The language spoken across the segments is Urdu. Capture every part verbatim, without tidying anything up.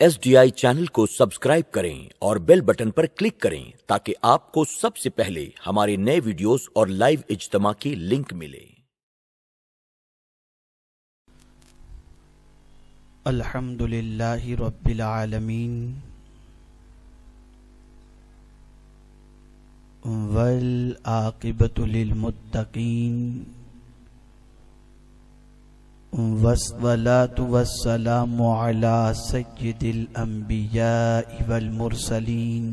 ایس ڈی آئی چینل کو سبسکرائب کریں اور بیل بٹن پر کلک کریں تاکہ آپ کو سب سے پہلے ہمارے نئے ویڈیوز اور لائیو اجتماع کی لنک ملے۔ الحمد للہ رب العالمین والعاقبۃ للمتقین والصلاة والسلام على سید الانبیاء والمرسلین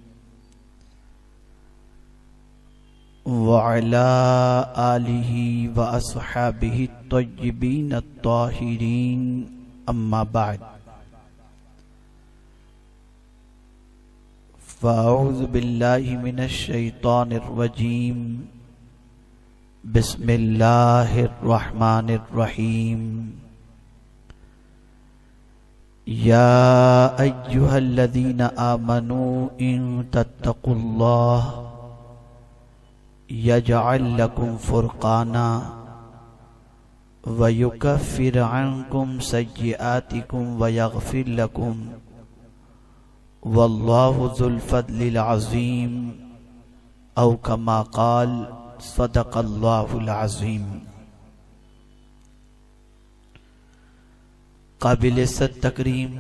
وعلى آلہ واصحابہ الطیبین الطاہرین، اما بعد، فاعوذ باللہ من الشیطان الرجیم، بسم اللہ الرحمن الرحیم۔ یا ایہا الذین آمنوا ان تتقوا اللہ یجعل لکم فرقانا وَيُكَفِّرْ عَنْكُمْ سَيِّئَاتِكُمْ وَيَغْفِرْ لَكُمْ وَاللَّهُ ذُو الْفَضْلِ الْعَظِيمِ، او کما قال صدق اللہ العظیم۔ قابل عزت تکریم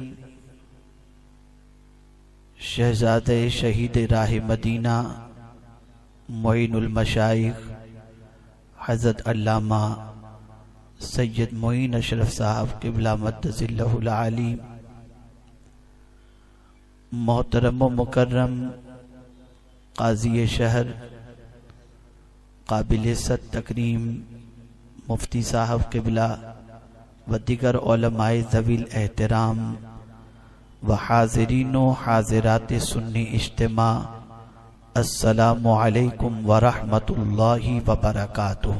شہزادہ شہید راہ مدینہ معین المشائخ حضرت علامہ سید معین اشرف صاحب قبلہ مدظ اللہ العالی، محترم و مکرم قاضی شہر قابل عزت تکریم مفتی صاحب قبلہ و دیگر علماء ذوی الاحترام و حاضرین و حاضرات سنی اجتماع، السلام علیکم ورحمۃ اللہ وبرکاتہ۔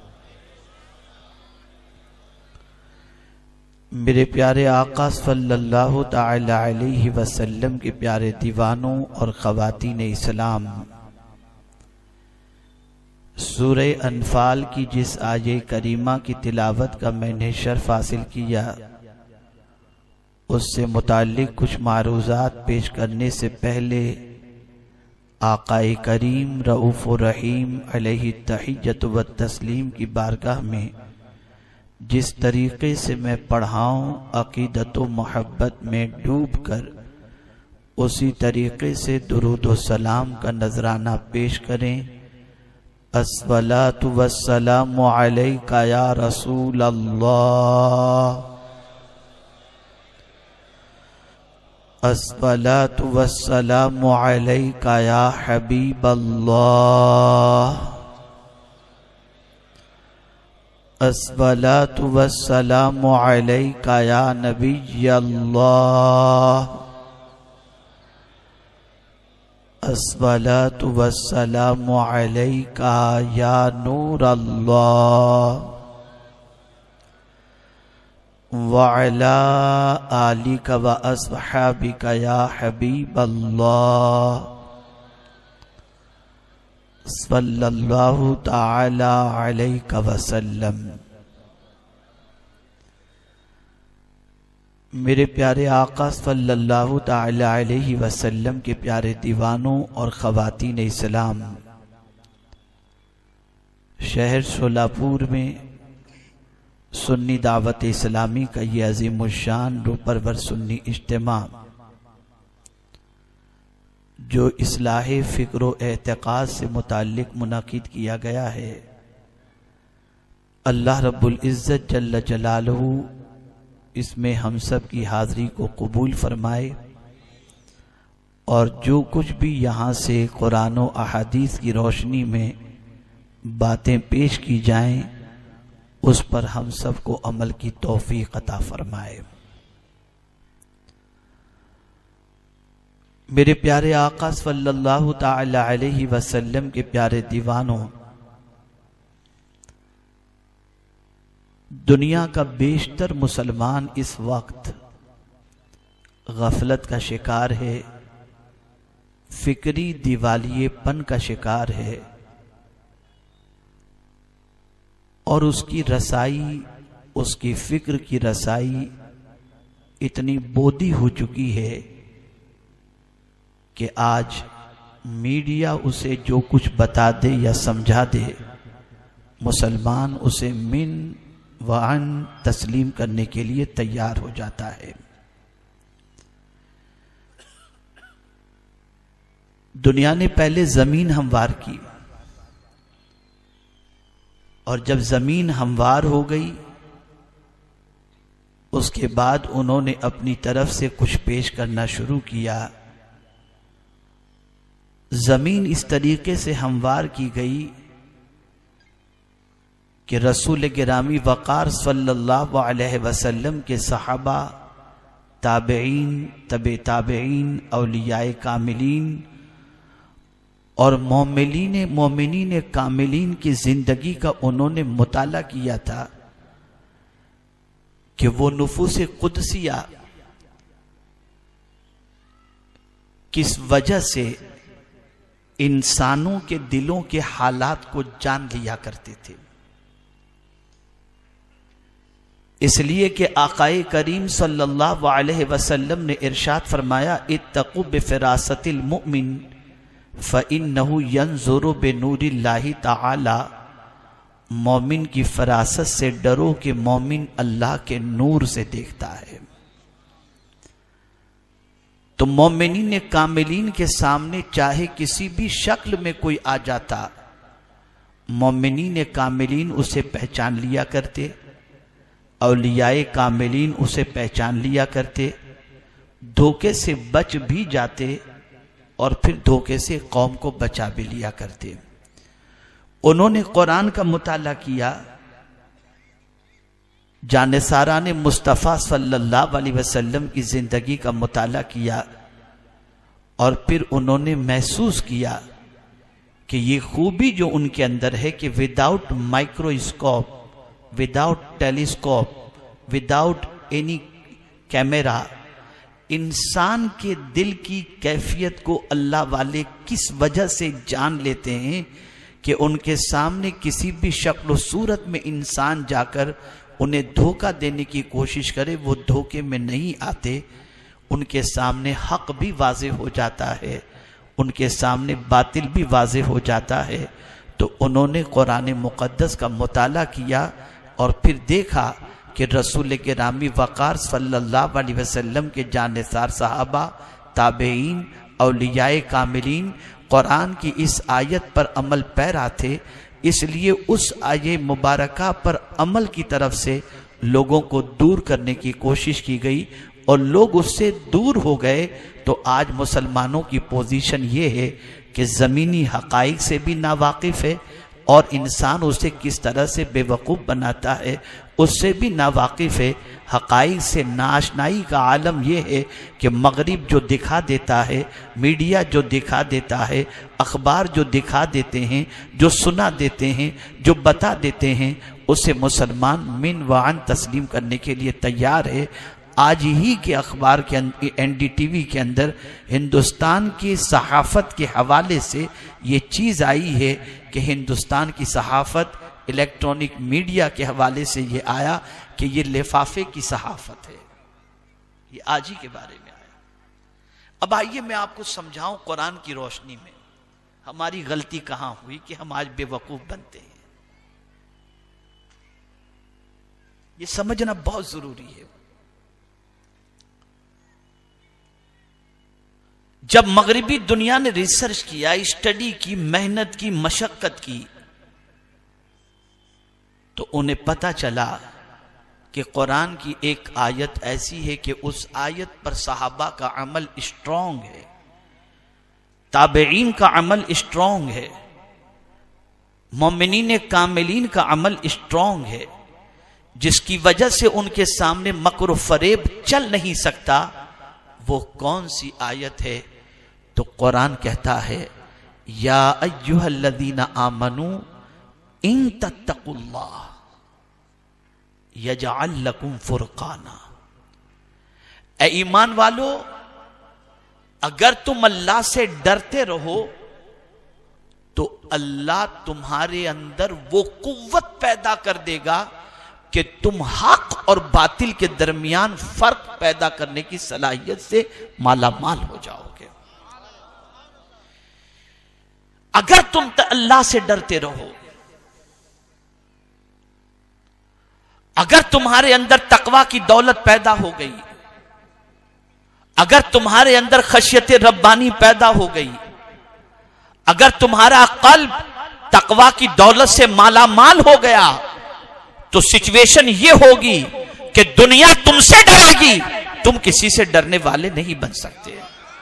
میرے پیارے آقا صلی اللہ تعالی علیہ وسلم کے پیارے دیوانوں اور خواتین اسلام، سورہ انفال کی جس آیہ کریمہ کی تلاوت کا میں نے شرف حاصل کیا، اس سے متعلق کچھ معروضات پیش کرنے سے پہلے آقا کریم رؤوف الرحیم علیہ التحیۃ والتسلیم کی بارگاہ میں جس طریقے سے میں پڑھاؤں، عقیدت و محبت میں ڈوب کر اسی طریقے سے درود و سلام کا نذرانہ پیش کریں۔ الصلاۃ والسلام علیک یا رسول اللہ، الصلاۃ والسلام علیک یا حبیب اللہ، الصلاۃ والسلام علیک یا نبی اللہ، الصلاۃ والسلام علیک یا نور اللہ، وعلی آلک و اصحابک یا حبیب اللہ، صلی اللہ تعالی علیہ وسلم۔ میرے پیارے آقا صلی اللہ تعالی علیہ وسلم کے پیارے دیوانوں اور خواتین اسلام، شہر شولاپور میں سنی دعوت اسلامی کا یہ عظیم الشان روپرور سنی اجتماع جو اصلاح فکر و اعتقاد سے متعلق منعقد کیا گیا ہے، اللہ رب العزت جل جلالہ اس میں ہم سب کی حاضری کو قبول فرمائے، اور جو کچھ بھی یہاں سے قرآن و احادیث کی روشنی میں باتیں پیش کی جائیں اس پر ہم سب کو عمل کی توفیق عطا فرمائے۔ میرے پیارے آقا صلی اللہ تعالی علیہ وسلم کے پیارے دیوانوں، دنیا کا بیشتر مسلمان اس وقت غفلت کا شکار ہے، فکری دیوالیے پن کا شکار ہے، اور اس کی رسائی، اس کی فکر کی رسائی اتنی بودی ہو چکی ہے کہ آج میڈیا اسے جو کچھ بتا دے یا سمجھا دے مسلمان اسے من وعن تسلیم کرنے کے لیے تیار ہو جاتا ہے۔ دنیا نے پہلے زمین ہموار کی، اور جب زمین ہموار ہو گئی اس کے بعد انہوں نے اپنی طرف سے کچھ پیش کرنا شروع کیا۔ زمین اس طریقے سے ہموار کی گئی کہ رسول گرامی وقار صلی اللہ علیہ وسلم کے صحابہ، تابعین، تبع تابعین، اولیاء کاملین اور مومنین مومنین کاملین کی زندگی کا انہوں نے مطالعہ کیا تھا کہ وہ نفوس قدسیہ کس وجہ سے انسانوں کے دلوں کے حالات کو جان لیا کرتے تھے۔ اس لیے کہ آقائے کریم صلی اللہ علیہ وسلم نے ارشاد فرمایا اتقوا بفراست المؤمن فإنه ينظر بنور اللہ تعالی، مومن کی فراست سے ڈرو کہ مومن اللہ کے نور سے دیکھتا ہے۔ تو مومنین کاملین کے سامنے چاہے کسی بھی شکل میں کوئی آ جاتا، مومنین کاملین اسے پہچان لیا کرتے، اولیاء کاملین اسے پہچان لیا کرتے، دھوکے سے بچ بھی جاتے اور پھر دھوکے سے قوم کو بچا بھی لیا کرتے۔ انہوں نے قرآن کا مطالعہ کیا، جانثاران مصطفیٰ صلی اللہ علیہ وسلم کی زندگی کا مطالعہ کیا، اور پھر انہوں نے محسوس کیا کہ یہ خوبی جو ان کے اندر ہے کہ without microscope, without telescope, without any camera, انسان کے دل کی کیفیت کو اللہ والے کس وجہ سے جان لیتے ہیں کہ ان کے سامنے کسی بھی شکل و صورت میں انسان جا کر انہیں دھوکہ دینے کی کوشش کرے وہ دھوکے میں نہیں آتے، ان کے سامنے حق بھی واضح ہو جاتا ہے، ان کے سامنے باطل بھی واضح ہو جاتا ہے۔ تو انہوں نے قرآن مقدس کا مطالعہ کیا اور پھر دیکھا کہ رسول گرامی وقار صلی اللہ علیہ وسلم کے جانثار صحابہ، تابعین، اولیاء کاملین قرآن کی اس آیت پر عمل پیرا تھے، اس لیے اس آیت مبارکہ پر عمل کی طرف سے لوگوں کو دور کرنے کی کوشش کی گئی اور لوگ اس سے دور ہو گئے۔ تو آج مسلمانوں کی پوزیشن یہ ہے کہ زمینی حقائق سے بھی ناواقف ہے، اور انسان اسے کس طرح سے بے وقوف بناتا ہے اس سے بھی ناواقف ہے۔ حقائق سے ناآشنائی کا عالم یہ ہے کہ مغرب جو دکھا دیتا ہے، میڈیا جو دکھا دیتا ہے، اخبار جو دکھا دیتے ہیں، جو سنا دیتے ہیں، جو بتا دیتے ہیں، اسے مسلمان من وعن تسلیم کرنے کے لیے تیار ہے۔ آج ہی کے اخبار کے این ڈی ٹی وی کے اندر ہندوستان کی صحافت کے حوالے سے یہ چیز آئی ہے کہ ہندوستان کی صحافت الیکٹرانک میڈیا کے حوالے سے یہ آیا کہ یہ لفافے کی صحافت ہے۔ یہ آج ہی کے بارے میں آیا۔ اب آئیے میں آپ کو سمجھاؤں قرآن کی روشنی میں ہماری غلطی کہاں ہوئی کہ ہم آج بے وقوف بنتے ہیں۔ یہ سمجھنا بہت ضروری ہے۔ جب مغربی دنیا نے ریسرچ کیا، اسٹڈی کی، محنت کی، مشقت کی، تو انہیں پتا چلا کہ قرآن کی ایک آیت ایسی ہے کہ اس آیت پر صحابہ کا عمل اسٹرانگ ہے، تابعین کا عمل اسٹرانگ ہے، مومنین کاملین کا عمل اسٹرانگ ہے، جس کی وجہ سے ان کے سامنے مکر و فریب چل نہیں سکتا۔ وہ کون سی آیت ہے؟ تو قرآن کہتا ہے یا ایھا الذین آمنوا ان تتقوا اللہ یجعل لکم فرقانا، اے ایمان والو اگر تم اللہ سے ڈرتے رہو تو اللہ تمہارے اندر وہ قوت پیدا کر دے گا کہ تم حق اور باطل کے درمیان فرق پیدا کرنے کی صلاحیت سے مالا مال ہو جاؤ گے۔ اگر تم اللہ سے ڈرتے رہو، اگر تمہارے اندر تقوی کی دولت پیدا ہو گئی، اگر تمہارے اندر خشیت ربانی پیدا ہو گئی، اگر تمہارا قلب تقوی کی دولت سے مالا مال ہو گیا، تو سچویشن یہ ہوگی کہ دنیا تم سے ڈرے گی، تم کسی سے ڈرنے والے نہیں بن سکتے۔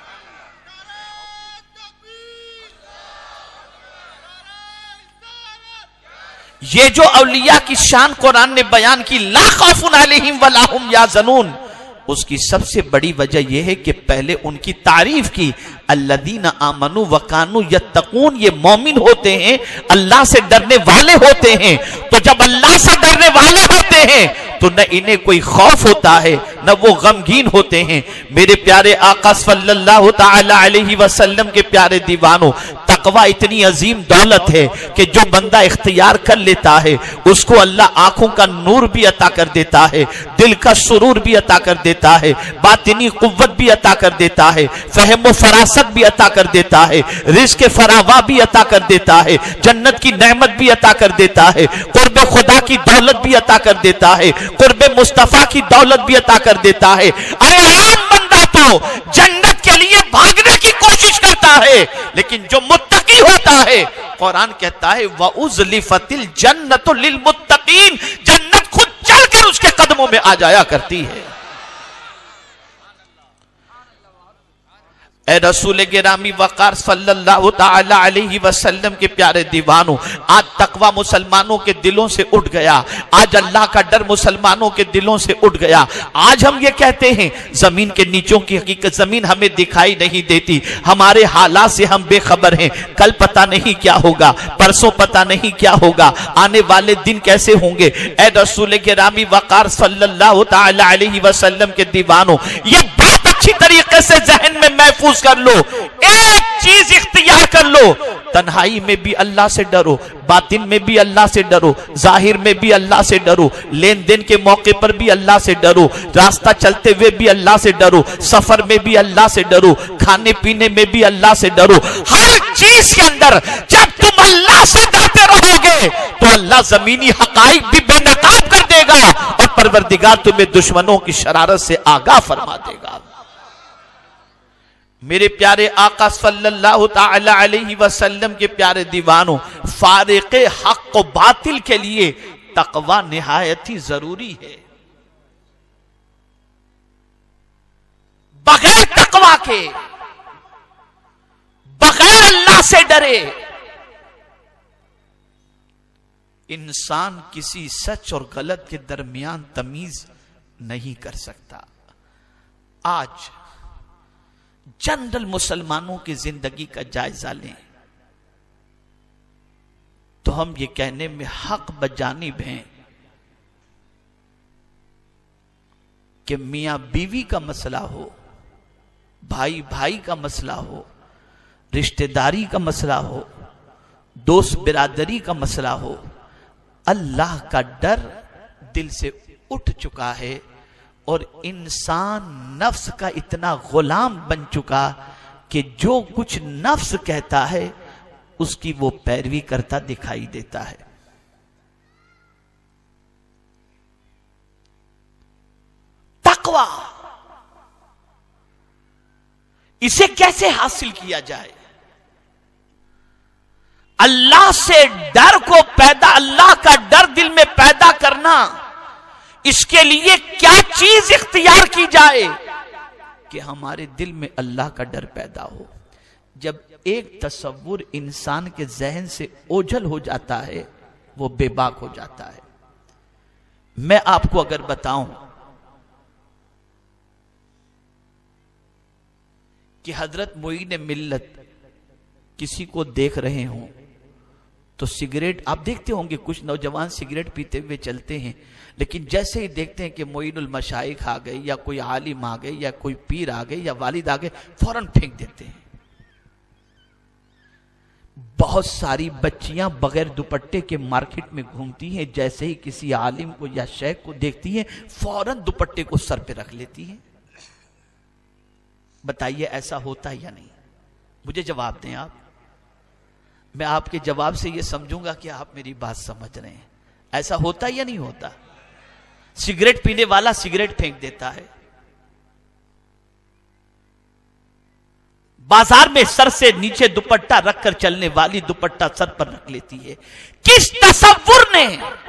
یہ جو اولیاء کی شان قرآن نے بیان کی، لا خوف علیہم ولا ہم یحزنون، اس کی سب سے بڑی وجہ یہ ہے کہ پہلے ان کی تعریف کی، الذین آمنوا وکانوا یتقون، یہ مومن ہوتے ہیں، اللہ سے ڈرنے والے ہوتے ہیں۔ تو جب اللہ سے ڈرنے والے ہوتے ہیں تو نہ انہیں کوئی خوف ہوتا ہے، نہ وہ غمگین ہوتے ہیں۔ میرے پیارے آقا صلی اللہ تعالی علیہ وسلم کے پیارے دیوانوں، تقوی اتنی عظیم دولت ہے کہ جو بندہ اختیار کر لیتا ہے اس کو اللہ آنکھوں کا نور بھی عطا کر دیتا ہے، دل کا سرور بھی عطا کر دیتا ہے، باطنی قوت بھی عطا کر دیتا ہے، فہم و فراست بھی عطا کر دیتا ہے، رزق فراوا بھی عطا کر دیتا ہے، جنت کی نعمت بھی عطا کر دیتا ہے، قرب خدا کی دولت بھی عطا کر دیتا ہے، قرب مصطفیٰ کی دولت بھی عطا کر دیتا ہے۔ ارے عام بندہ تو جنت کے لیے بھاگنے کی کوشش کرتا ہے، لیکن جو متقی ہوتا ہے، قرآن کہتا ہے وَأُزْلِفَتِ الْجَنَّةُ لِلْمُتَّقِينَ، جنت خود چل کر اس کے قدموں میں آ جایا کرتی ہے۔ اے رسول گرامی وقار صلی اللہ تعالی علیہ وسلم کے پیارے دیوانوں، آج تقوی مسلمانوں کے دلوں سے اٹھ گیا، آج اللہ کا ڈر مسلمانوں کے دلوں سے اٹھ گیا۔ آج ہم یہ کہتے ہیں زمین کے نیچوں کی حقیقت، زمین ہمیں دکھائی نہیں دیتی، ہمارے حالات سے ہم بے خبر ہیں، کل پتہ نہیں کیا ہوگا، پرسوں پتہ نہیں کیا ہوگا، آنے والے دن کیسے ہوں گے۔ اے رسول گرامی وقار صلی اللہ تعالی علیہ وسلم کے دیوانوں، یہ بات اچھی طریقے سے ذہن میں محفوظ کر لو، ایک چیز اختیار کر لو، تنہائی میں بھی اللہ سے ڈرو، باطن میں بھی اللہ سے ڈرو، ظاہر میں بھی اللہ سے ڈرو، لین دین کے موقع پر بھی اللہ سے ڈرو، راستہ چلتے ہوئے بھی اللہ سے ڈرو، سفر میں بھی اللہ سے ڈرو، کھانے پینے میں بھی اللہ سے ڈرو۔ ہر چیز کے اندر جب تم اللہ سے ڈرتے رہو گے تو اللہ زمینی حقائق بھی بے نقاب کر دے گا، اور پروردگار تمہیں دشمنوں کی شرارت سے آگاہ فرما دے گا۔ میرے پیارے آقا صلی اللہ تعالی علیہ وسلم کے پیارے دیوانوں، فارق حق و باطل کے لیے تقوی نہایت ہی ضروری ہے۔ بغیر تقوی کے، بغیر اللہ سے ڈرے، انسان کسی سچ اور غلط کے درمیان تمیز نہیں کر سکتا۔ آج جنرل مسلمانوں کی زندگی کا جائزہ لیں تو ہم یہ کہنے میں حق بجانب ہیں کہ میاں بیوی کا مسئلہ ہو، بھائی بھائی کا مسئلہ ہو، رشتہ داری کا مسئلہ ہو، دوست برادری کا مسئلہ ہو، اللہ کا ڈر دل سے اٹھ چکا ہے، اور انسان نفس کا اتنا غلام بن چکا کہ جو کچھ نفس کہتا ہے اس کی وہ پیروی کرتا دکھائی دیتا ہے۔ تقوی، اسے کیسے حاصل کیا جائے؟ اللہ سے ڈر کو پیدا، اللہ کا ڈر دل میں پیدا کرنا، اس کے لیے کیا چیز اختیار کی جائے کہ ہمارے دل میں اللہ کا ڈر پیدا ہو۔ جب ایک تصور انسان کے ذہن سے اوجھل ہو جاتا ہے وہ بے باک ہو جاتا ہے۔ میں آپ کو اگر بتاؤں کہ حضرت معین ملت کسی کو دیکھ رہے ہوں تو سگریٹ، آپ دیکھتے ہوں گے کچھ نوجوان سگریٹ پیتے ہوئے چلتے ہیں، لیکن جیسے ہی دیکھتے ہیں کہ معین المشائخ آ گئے یا کوئی عالم آ گئے یا کوئی پیر آ گئے یا والد آ گئے، فوراً پھینک دیتے ہیں۔ بہت ساری بچیاں بغیر دوپٹے کے مارکیٹ میں گھومتی ہیں، جیسے ہی کسی عالم کو یا شیخ کو دیکھتی ہیں فوراً دوپٹے کو سر پہ رکھ لیتی ہیں۔ بتائیے ایسا ہوتا ہے یا نہیں؟ مجھے جواب دیں آپ۔ میں آپ کے جواب سے یہ سمجھوں گا کہ آپ میری بات سمجھ رہے ہیں۔ ایسا ہوتا ہے یا نہیں ہوتا؟ سگریٹ پینے والا سگریٹ پھینک دیتا ہے، بازار میں سر سے نیچے دوپٹہ رکھ کر چلنے والی دوپٹہ سر پر رکھ لیتی ہے۔ کس تصور نے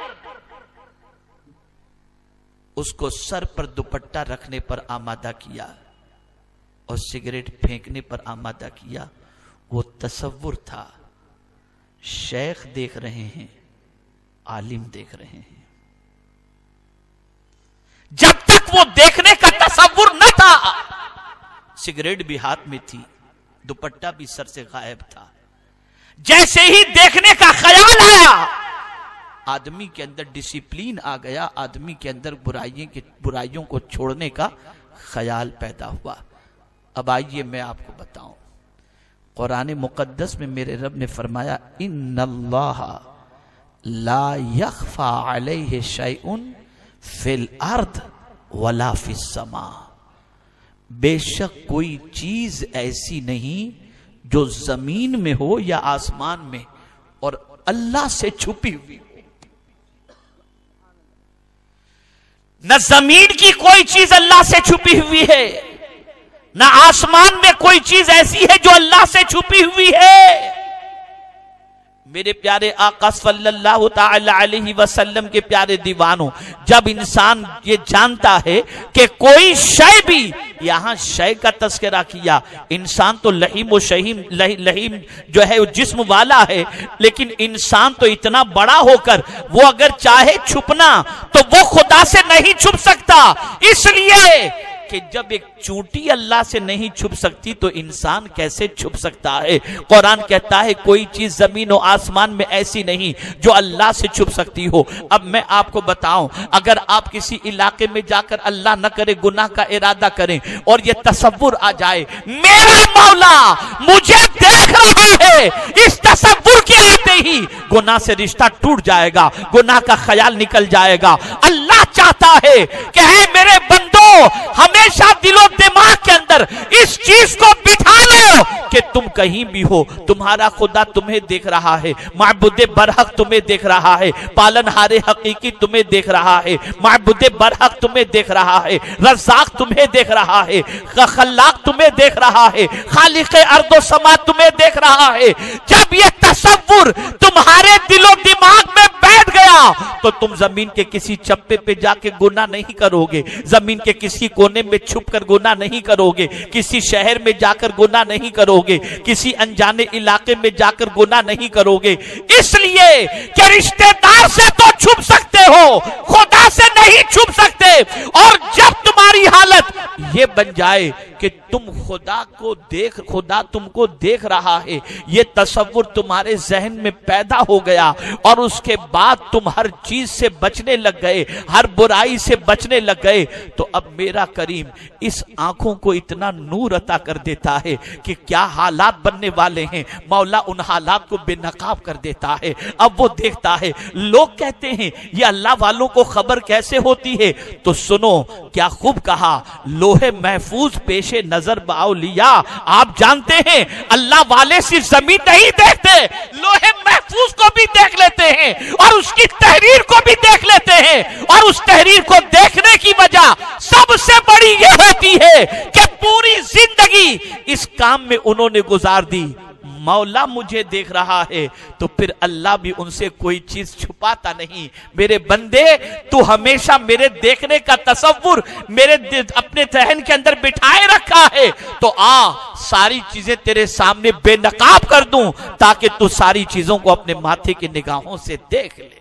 اس کو سر پر دوپٹہ رکھنے پر آمادہ کیا اور سگریٹ پھینکنے پر آمادہ کیا؟ وہ تصور تھا۔ شیخ دیکھ رہے ہیں، عالم دیکھ رہے ہیں۔ جب تک وہ دیکھنے کا تصور نہ تھا، سگریٹ بھی ہاتھ میں تھی، دوپٹہ بھی سر سے غائب تھا۔ جیسے ہی دیکھنے کا خیال آیا، آدمی کے اندر ڈسپلین آ گیا، آدمی کے اندر برائیوں کی برائیوں کو چھوڑنے کا خیال پیدا ہوا۔ اب آئیے میں آپ کو بتاؤں، قرآن مقدس میں میرے رب نے فرمایا ان اللہ لا یخفی علیہ شیء فی الارض ولا فی السماء، بے شک کوئی چیز ایسی نہیں جو زمین میں ہو یا آسمان میں اور اللہ سے چھپی ہوئی ہو۔ نہ زمین کی کوئی چیز اللہ سے چھپی ہوئی ہے، نہ آسمان میں کوئی چیز ایسی ہے جو اللہ سے چھپی ہوئی ہے۔ میرے پیارے آقا صلی اللہ تعالی علیہ وسلم کے پیارے دیوانوں، جب انسان یہ جانتا ہے کہ کوئی شے بھی، یہاں شے کا تذکرہ کیا، انسان تو لحیم و شہیم لحیم جو ہے وہ جسم والا ہے، لیکن انسان تو اتنا بڑا ہو کر وہ اگر چاہے چھپنا تو وہ خدا سے نہیں چھپ سکتا، اس لیے کہ جب ایک چونٹی اللہ سے نہیں چھپ سکتی تو انسان کیسے چھپ سکتا ہے؟ قرآن کہتا ہے کوئی چیز زمین و آسمان میں ایسی نہیں جو اللہ سے چھپ سکتی ہو۔ اب میں آپ کو بتاؤں، اگر آپ کسی علاقے میں جا کر اللہ نہ کرے گناہ کا ارادہ کریں اور یہ تصور آ جائے میرا مولا مجھے دیکھ رہا ہے، اس تصور کے آتے ہی گناہ سے رشتہ ٹوٹ جائے گا، گناہ کا خیال نکل جائے گا۔ اللہ چاہتا ہے کہ اے میرے بندو ہمیشہ دل و دماغ کے اندر اس چیز کو بٹھا لو کہ تم کہیں بھی ہو، تمہارا خدا تمہیں دیکھ رہا ہے، معبود برحق تمہیں دیکھ رہا ہے، پالن ہار حقیقی تمہیں دیکھ رہا ہے، معبود برحق تمہیں دیکھ رہا ہے، رزاق تمہیں دیکھ رہا ہے، خلاق تمہیں دیکھ رہا ہے، خالق ارض و سما تمہیں دیکھ رہا ہے۔ جب یہ تصور تمہارے دل و دماغ میں بیٹھ گیا تو تم زمین کے کسی چپے پہ جا کے گناہ نہیں کرو گے، زمین کے کسی کونے میں چھپ کر گناہ نہیں کرو گے، کسی شہر میں جا کر گناہ نہیں کرو گے، کسی انجانے علاقے میں جا کر گناہ نہیں کرو گے، اس لیے کہ رشتہ دار سے تو چھپ سکتے ہو، خدا سے نہیں چھپ سکتے۔ اور جب تمہاری حالت یہ بن جائے کہ تم خدا کو دیکھ خدا تم کو دیکھ رہا ہے، یہ تصور تمہارے ذہن میں پیدا ہو گیا اور اس کے بعد تم ہر چیز سے بچنے لگ گئے، ہر برائی سے بچنے لگ گئے، تو اب میرا کریم اس آنکھوں کو اتنا نور عطا کر دیتا ہے کہ کیا حالات بننے والے ہیں، مولا ان حالات کو بے نقاب کر دیتا ہے۔ اب وہ دیکھتا ہے، لوگ کہتے ہیں یہ اللہ والوں کو خبر کیسے ہوتی ہے، تو سنو کیا خوب کہا، لوح محفوظ پیش نظر باولیاء۔ آپ جانتے ہیں اللہ والے صرف زمین نہیں دیکھتے، لوح محفوظ کو بھی دیکھ لیتے ہیں اور اس کی تحریر کو بھی دیکھ لیتے ہیں، اور اس تحریر کو دیکھنے کی وجہ سب سے بڑی یہ ہوتی ہے کہ پوری زندگی اس کام میں انہوں نے گزار دی۔ مولا مجھے دیکھ رہا ہے تو پھر اللہ بھی ان سے کوئی چیز چھپاتا نہیں۔ میرے بندے تو ہمیشہ میرے دیکھنے کا تصور میرے اپنے ذہن کے اندر بٹھائے رکھا ہے، تو آ ساری چیزیں تیرے سامنے بے نقاب کر دوں تاکہ تو ساری چیزوں کو اپنے ماتھے کی نگاہوں سے دیکھ لے۔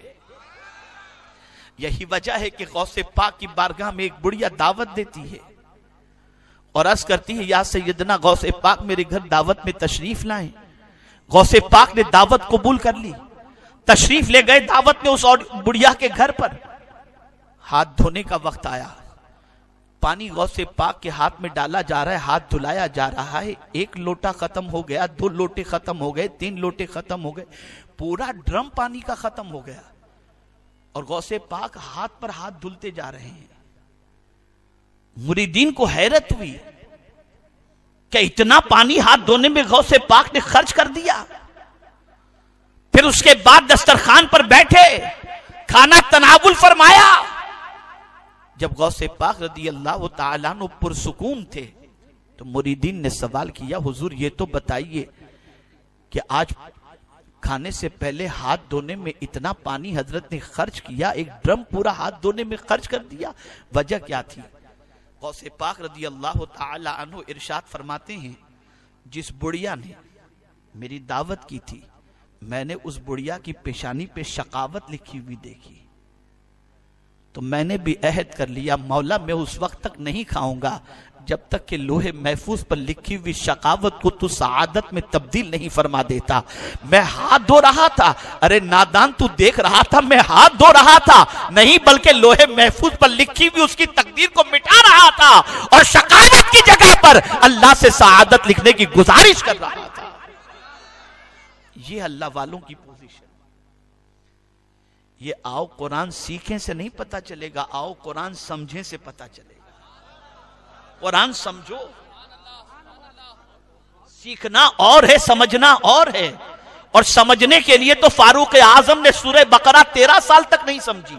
یہی وجہ ہے کہ غوث پاک کی بارگاہ میں ایک بڑھیا دعوت دیتی ہے اور عرض کرتی ہے یا سیدنا غوث پاک میرے گھر دعوت میں تشریف لائیں۔ غوث پاک نے دعوت قبول کر لی، تشریف لے گئے دعوت میں اس بڑھیا کے گھر پر۔ ہاتھ دھونے کا وقت آیا، پانی غوث پاک کے ہاتھ میں ڈالا جا رہا ہے، ہاتھ دھلایا جا رہا ہے، ایک لوٹا ختم ہو گیا، دو لوٹے ختم ہو گئے، تین لوٹے ختم ہو گئے، پورا ڈرم پانی کا ختم ہو گیا، اور غوث پاک ہاتھ پر ہاتھ دھلتے جا رہے ہیں۔ مریدین کو حیرت ہوئی کہ اتنا پانی ہاتھ دھونے میں غوث پاک نے خرچ کر دیا۔ پھر اس کے بعد دسترخوان پر بیٹھے، کھانا تناول فرمایا۔ جب غوث پاک رضی اللہ تعالیٰ عنہ پرسکون تھے تو مریدین نے سوال کیا، حضور یہ تو بتائیے کہ آج کھانے سے پہلے ہاتھ دھونے میں اتنا پانی حضرت نے خرچ کیا، ایک ڈرم پورا ہاتھ دھونے میں خرچ کر دیا، وجہ کیا تھی؟ غوث پاک رضی اللہ تعالی عنہ ارشاد فرماتے ہیں، جس بڑیا نے میری دعوت کی تھی، میں نے اس بڑیا کی پیشانی پہ شقاوت لکھی ہوئی دیکھی، تو میں نے بھی عہد کر لیا، مولا میں اس وقت تک نہیں کھاؤں گا جب تک کہ لوہے محفوظ پر لکھی ہوئی شقاوت کو تو سعادت میں تبدیل نہیں فرما دیتا۔ میں ہاتھ دھو رہا تھا، ارے نادان تو دیکھ رہا تھا میں ہاتھ دھو رہا تھا، نہیں بلکہ لوہے محفوظ پر لکھی ہوئی اس کی تقدیر کو مٹا رہا تھا، اور شقاوت کی جگہ پر اللہ سے سعادت لکھنے کی گزارش کر رہا تھا۔ یہ اللہ والوں کی پوزیشن۔ یہ آؤ قرآن سیکھیں سے نہیں پتا چلے گا، آؤ قرآن سمجھیں سے پتا چلے گا۔ قرآن سمجھو، سیکھنا اور ہے، سمجھنا اور ہے، اور سمجھنے کے لیے تو فاروق اعظم نے سورہ بقرہ تیرہ سال تک نہیں سمجھی۔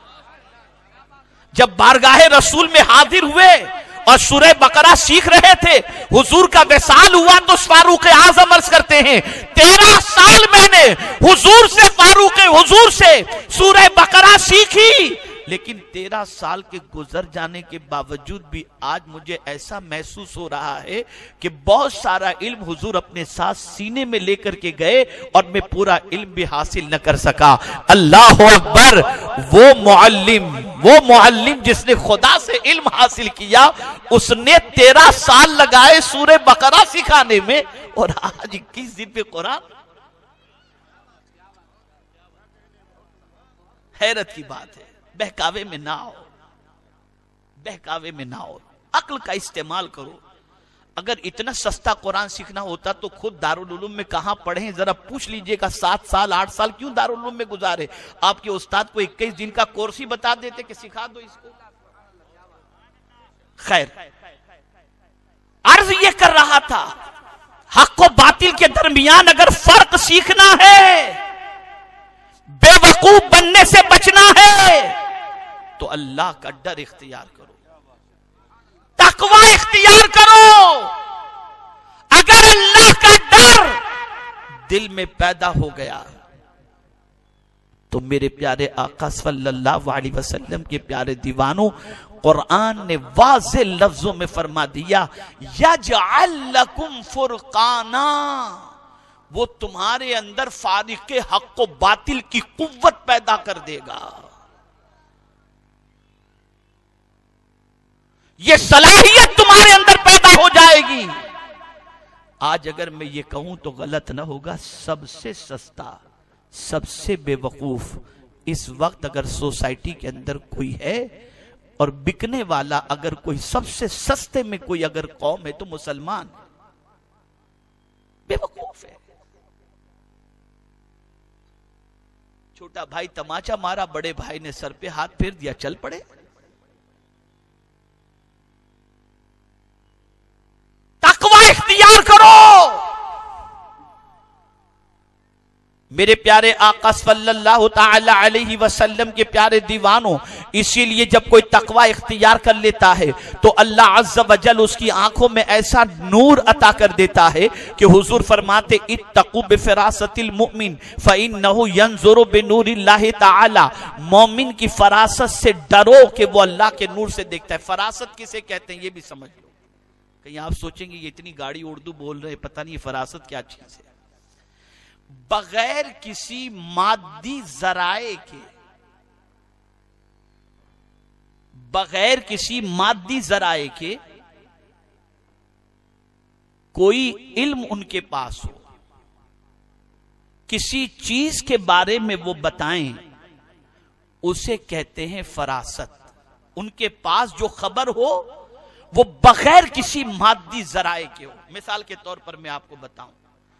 جب بارگاہ رسول میں حاضر ہوئے اور سورہ بقرہ سیکھ رہے تھے، حضور کا وصال ہوا تو فاروق اعظم عرض کرتے ہیں، تیرہ سال میں نے حضور سے فاروق حضور سے سورہ بقرہ سیکھی، لیکن تیرہ سال کے گزر جانے کے باوجود بھی آج مجھے ایسا محسوس ہو رہا ہے کہ بہت سارا علم حضور اپنے ساتھ سینے میں لے کر کے گئے اور میں پورا علم بھی حاصل نہ کر سکا۔ اللہ اکبر! وہ معلم وہ معلم جس نے خدا سے علم حاصل کیا، اس نے تیرہ سال لگائے سورہ بقرہ سکھانے میں، اور آج اکیس دن پہ قرآن۔ حیرت کی بات ہے۔ بہکاوے میں نہ آؤ، بہکاوے میں نہ آؤ، عقل کا استعمال کرو۔ اگر اتنا سستا قرآن سیکھنا ہوتا تو خود دارالعلوم میں کہاں پڑھیں، ذرا پوچھ لیجئے گا، سات سال آٹھ سال کیوں دارالعلوم میں گزارے؟ آپ کے استاد کو اکیس دن کا کورس ہی بتا دیتے کہ سکھا دو اس کو۔ خیر، عرض یہ کر رہا تھا، حق و باطل کے درمیان اگر فرق سیکھنا ہے، بے وقوف بننے سے بچنا ہے، تو اللہ کا ڈر اختیار کرو، تقوی اختیار کرو۔ اگر اللہ کا ڈر دل میں پیدا ہو گیا تو میرے پیارے آقا صلی اللہ علیہ وسلم کے پیارے دیوانوں، قرآن نے واضح لفظوں میں فرما دیا، یجعل لکم فرقانا، وہ تمہارے اندر فارق حق و باطل کی قوت پیدا کر دے گا۔ یہ صلاحیت تمہارے اندر پیدا ہو جائے گی۔ آج اگر میں یہ کہوں تو غلط نہ ہوگا، سب سے سستا، سب سے بے وقوف اس وقت اگر سوسائٹی کے اندر کوئی ہے اور بکنے والا اگر کوئی سب سے سستے میں کوئی اگر قوم ہے تو مسلمان بے وقوف ہے۔ چھوٹا بھائی تماچا مارا، بڑے بھائی نے سر پہ ہاتھ پھیر دیا، چل پڑے۔ تقوی اختیار کرو۔ میرے پیارے آقا صلی اللہ تعالی علیہ وسلم کے پیارے دیوانوں، اسی لیے جب کوئی تقوی اختیار کر لیتا ہے تو اللہ عز و جل اس کی آنکھوں میں ایسا نور عطا کر دیتا ہے کہ حضور فرماتے اتقوا بفراست المؤمن فإنه ينظر بنور اللہ تعالی، مومن کی فراست سے ڈرو کہ وہ اللہ کے نور سے دیکھتا ہے۔ فراست کسے کہتے ہیں یہ بھی سمجھ لو، کہیں آپ سوچیں گے یہ اتنی گاڑی اردو بول رہے پتہ نہیں یہ فراست کیا چیز ہے۔ بغیر کسی مادی ذرائع کے، بغیر کسی مادی ذرائع کے کوئی علم ان کے پاس ہو، کسی چیز کے بارے میں وہ بتائیں، اسے کہتے ہیں فراست۔ ان کے پاس جو خبر ہو وہ بغیر کسی مادی ذرائع کے ہو. مثال کے طور پر میں آپ کو بتاؤں،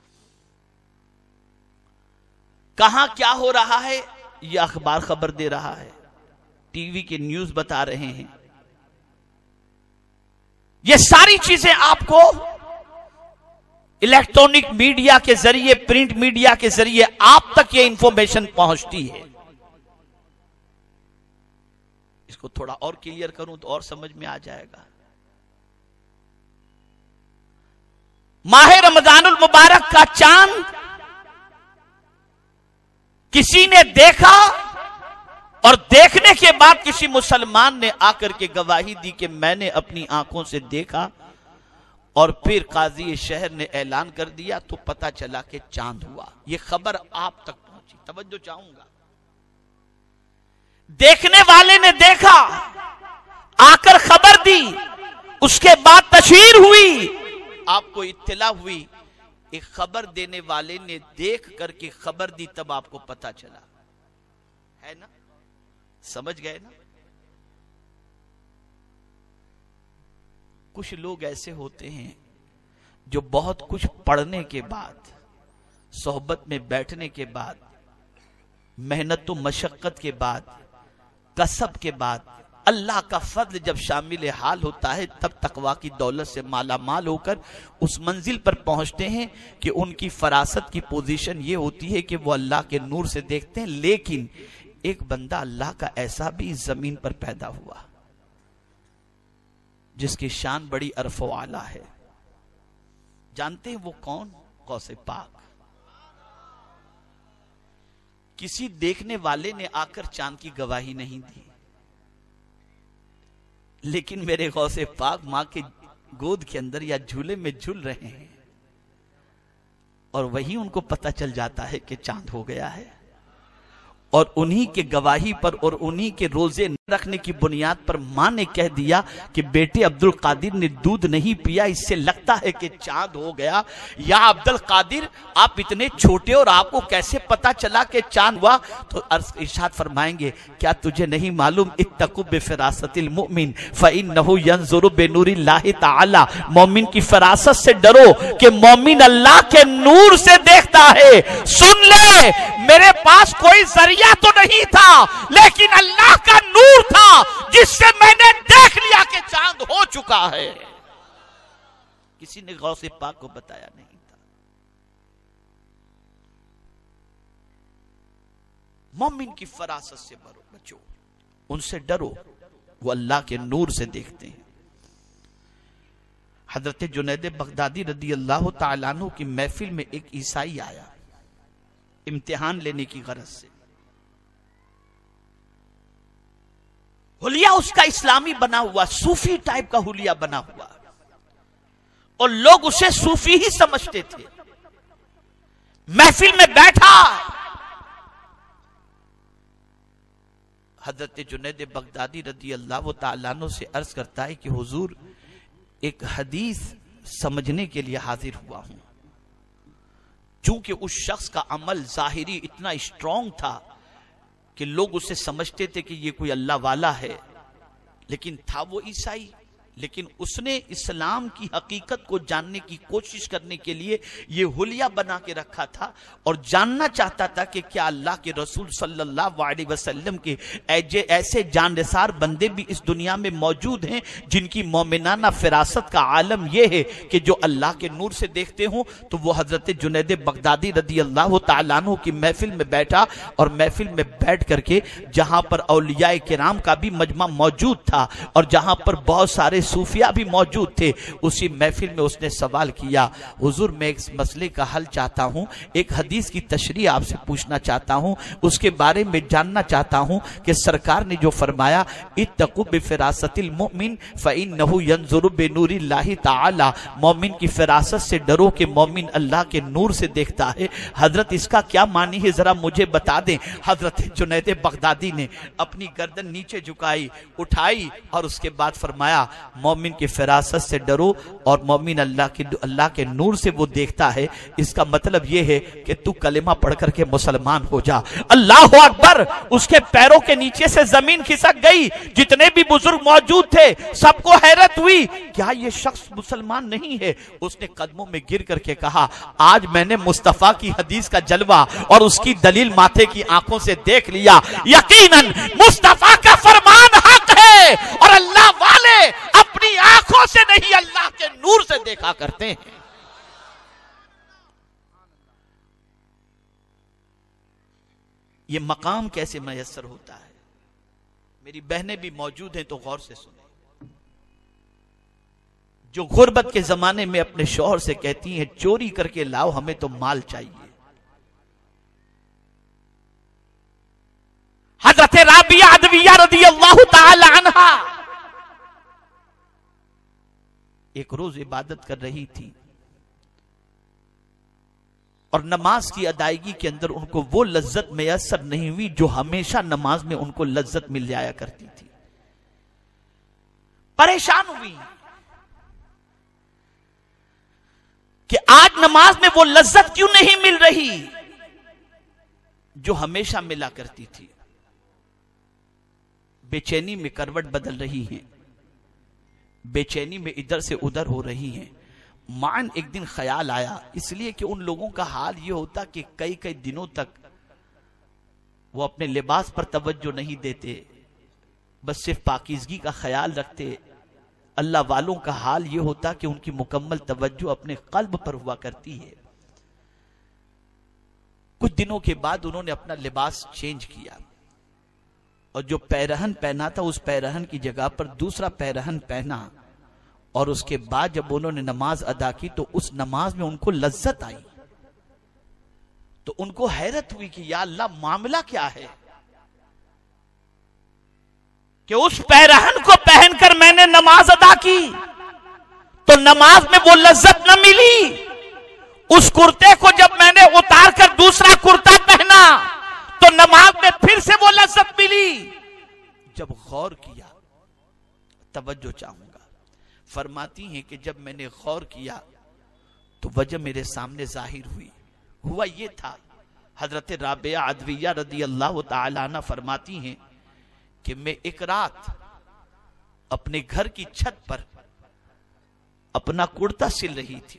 کہاں کیا ہو رہا ہے یہ اخبار خبر دے رہا ہے، ٹی وی کے نیوز بتا رہے ہیں، یہ ساری چیزیں آپ کو الیکٹرونک میڈیا کے ذریعے، پرنٹ میڈیا کے ذریعے آپ تک یہ انفارمیشن پہنچتی ہے. اس کو تھوڑا اور کلیئر کروں تو اور سمجھ میں آ جائے گا. ماہ رمضان المبارک کا چاند کسی نے دیکھا اور دیکھنے کے بعد کسی مسلمان نے آ کر کے گواہی دی کہ میں نے اپنی آنکھوں سے دیکھا، اور پھر قاضی شہر نے اعلان کر دیا تو پتہ چلا کہ چاند ہوا. یہ خبر آپ تک پہنچی. توجہ چاہوں گا، دیکھنے والے نے دیکھا، آ کر خبر دی، اس کے بعد تشہیر ہوئی، آپ کو اطلاع ہوئی، ایک خبر دینے والے نے دیکھ کر کے خبر دی، تب آپ کو پتہ چلا. ہے نا؟ سمجھ گئے نا؟ کچھ لوگ ایسے ہوتے ہیں جو بہت کچھ پڑھنے کے بعد، صحبت میں بیٹھنے کے بعد، محنت و مشقت کے بعد، کسب کے بعد، اللہ کا فضل جب شامل حال ہوتا ہے تب تقوی کی دولت سے مالا مال ہو کر اس منزل پر پہنچتے ہیں کہ ان کی فراست کی پوزیشن یہ ہوتی ہے کہ وہ اللہ کے نور سے دیکھتے ہیں. لیکن ایک بندہ اللہ کا ایسا بھی اس زمین پر پیدا ہوا جس کی شان بڑی عرف و اعلیٰ ہے. جانتے ہیں وہ کون؟ غوث پاک. کسی دیکھنے والے نے آ کر چاند کی گواہی نہیں دی، لیکن میرے غوث پاک ماں کے گود کے اندر یا جھولے میں جھول رہے ہیں، اور وہی ان کو پتہ چل جاتا ہے کہ چاند ہو گیا ہے. اور انہی کے گواہی پر اور انہی کے روزے نہ رکھنے کی بنیاد پر ماں نے کہہ دیا کہ بیٹے عبد القادر نے دودھ نہیں پیا، اس سے لگتا ہے کہ چاند ہو گیا. یا عبد القادر آپ اتنے چھوٹے اور آپ کو کیسے پتا چلا کہ چاند ہوا؟ تو ارشاد فرمائیں گے کیا تجھے نہیں معلوم اتقوا بفراست المؤمن فإنه ينظر بنور اللہ تعالی. مومن کی فراست سے ڈرو کہ مومن اللہ کے نور سے دیکھتا ہے. سن لے، میرے پاس کوئی ذریعہ تو نہیں تھا، لیکن اللہ کا نور تھا جس سے میں نے دیکھ لیا کہ چاند ہو چکا ہے. کسی نے غوث پاک کو بتایا نہیں تھا. مومن کی فراست سے بچو، ان سے ڈرو، وہ اللہ کے نور سے دیکھتے ہیں. حضرت جنید بغدادی رضی اللہ تعالیٰ عنہ کی محفل میں ایک عیسائی آیا امتحان لینے کی غرض سے. حلیہ اس کا اسلامی بنا ہوا، صوفی ٹائپ کا حلیہ بنا ہوا، اور لوگ اسے صوفی ہی سمجھتے تھے. محفل میں بیٹھا، حضرت جنید بغدادی رضی اللہ تعالیٰ عنہ سے عرض کرتا ہے کہ حضور ایک حدیث سمجھنے کے لیے حاضر ہوا ہوں. چونکہ اس شخص کا عمل ظاہری اتنا اسٹرانگ تھا کہ لوگ اسے سمجھتے تھے کہ یہ کوئی اللہ والا ہے، لیکن تھا وہ عیسائی. لیکن اس نے اسلام کی حقیقت کو جاننے کی کوشش کرنے کے لیے یہ حلیہ بنا کے رکھا تھا، اور جاننا چاہتا تھا کہ کیا اللہ کے رسول صلی اللہ علیہ وسلم کے ایسے جانرسار بندے بھی اس دنیا میں موجود ہیں جن کی مومنانہ فراست کا عالم یہ ہے کہ جو اللہ کے نور سے دیکھتے ہوں. تو وہ حضرت جنید بغدادی رضی اللہ تعالیٰ عنہ کی محفل میں بیٹھا، اور محفل میں بیٹھ کر کے جہاں پر اولیاء کرام کا بھی مجمع موجود تھا اور جہاں پر بہت سارے صوفیاء بھی موجود تھے، اسی محفل میں اس نے سوال کیا، حضور میں ایک مسئلے کا حل چاہتا ہوں، ایک حدیث کی تشریح آپ سے پوچھنا چاہتا ہوں، اس کے بارے میں جاننا چاہتا ہوں کہ سرکار نے جو فرمایا اتقوا بفراست المؤمن فإنه ينظر بنور اللہ تعالی، مومن کی فراست سے ڈرو کہ مومن اللہ کے نور سے دیکھتا ہے. حضرت اس کا کیا معنی ہے ذرا مجھے بتا دیں. حضرت جنید بغدادی نے اپنی گردن نیچے جھکائی، اٹھائی، اور اس کے بعد فرمایا مومن کی فراست سے ڈرو، اور مومن اللہ کی اللہ کے نور سے وہ دیکھتا ہے۔ اس کا مطلب یہ ہے کہ تو کلمہ پڑھ کر کے مسلمان ہو جا۔ اللہ اکبر! اس کے پیروں کے نیچے سے زمین کھسک گئی، جتنے بھی بزرگ موجود تھے سب کو حیرت ہوئی، کیا یہ شخص مسلمان نہیں ہے؟ اس نے قدموں میں گر کر کے کہا، آج میں نے مصطفیٰ کی حدیث کا جلوہ اور اس کی دلیل ماتھے کی آنکھوں سے دیکھ لیا، یقیناً مصطفیٰ کا فرمان حق ہے، اور اللہ والے اپنی آنکھوں سے نہیں اللہ کے نور سے دیکھا کرتے ہیں۔ یہ مقام کیسے میسر ہوتا ہے؟ میری بہنیں بھی موجود ہیں تو غور سے سنیں۔ جو غربت کے زمانے میں اپنے شوہر سے کہتی ہیں چوری کر کے لاؤ ہمیں تو مال چاہیے۔ حضرت رابعہ عدویہ رضی اللہ تعالی عنہا ایک روز عبادت کر رہی تھی، اور نماز کی ادائیگی کے اندر ان کو وہ لذت میسر نہیں ہوئی جو ہمیشہ نماز میں ان کو لذت مل جایا کرتی تھی۔ پریشان ہوئی کہ آج نماز میں وہ لذت کیوں نہیں مل رہی جو ہمیشہ ملا کرتی تھی۔ بے چینی میں کروٹ بدل رہی ہیں، بے چینی میں ادھر سے ادھر ہو رہی ہیں۔ معاً ایک دن خیال آیا، اس لیے کہ ان لوگوں کا حال یہ ہوتا کہ کئی کئی دنوں تک وہ اپنے لباس پر توجہ نہیں دیتے، بس صرف پاکیزگی کا خیال رکھتے۔ اللہ والوں کا حال یہ ہوتا کہ ان کی مکمل توجہ اپنے قلب پر ہوا کرتی ہے۔ کچھ دنوں کے بعد انہوں نے اپنا لباس چینج کیا، اور جو پیرہن پہنا تھا اس پیرہن کی جگہ پر دوسرا پیرہن پہنا، اور اس کے بعد جب انہوں نے نماز ادا کی تو اس نماز میں ان کو لذت آئی۔ تو ان کو حیرت ہوئی کہ یا اللہ معاملہ کیا ہے کہ اس پیرہن کو پہن کر میں نے نماز ادا کی تو نماز میں وہ لذت نہ ملی، اس کرتے کو جب میں نے اتار کر دوسرا کرتا پہنا تو نماز میں پھر سے وہ لذت ملی۔ جب غور کیا، توجہ چاہوں گا، فرماتی ہیں کہ جب میں نے غور کیا تو وجہ میرے سامنے ظاہر ہوئی۔ ہوا یہ تھا، حضرت رابعہ عدویہ رضی اللہ تعالی عنہ فرماتی ہیں کہ میں ایک رات اپنے گھر کی چھت پر اپنا کرتا سل رہی تھی۔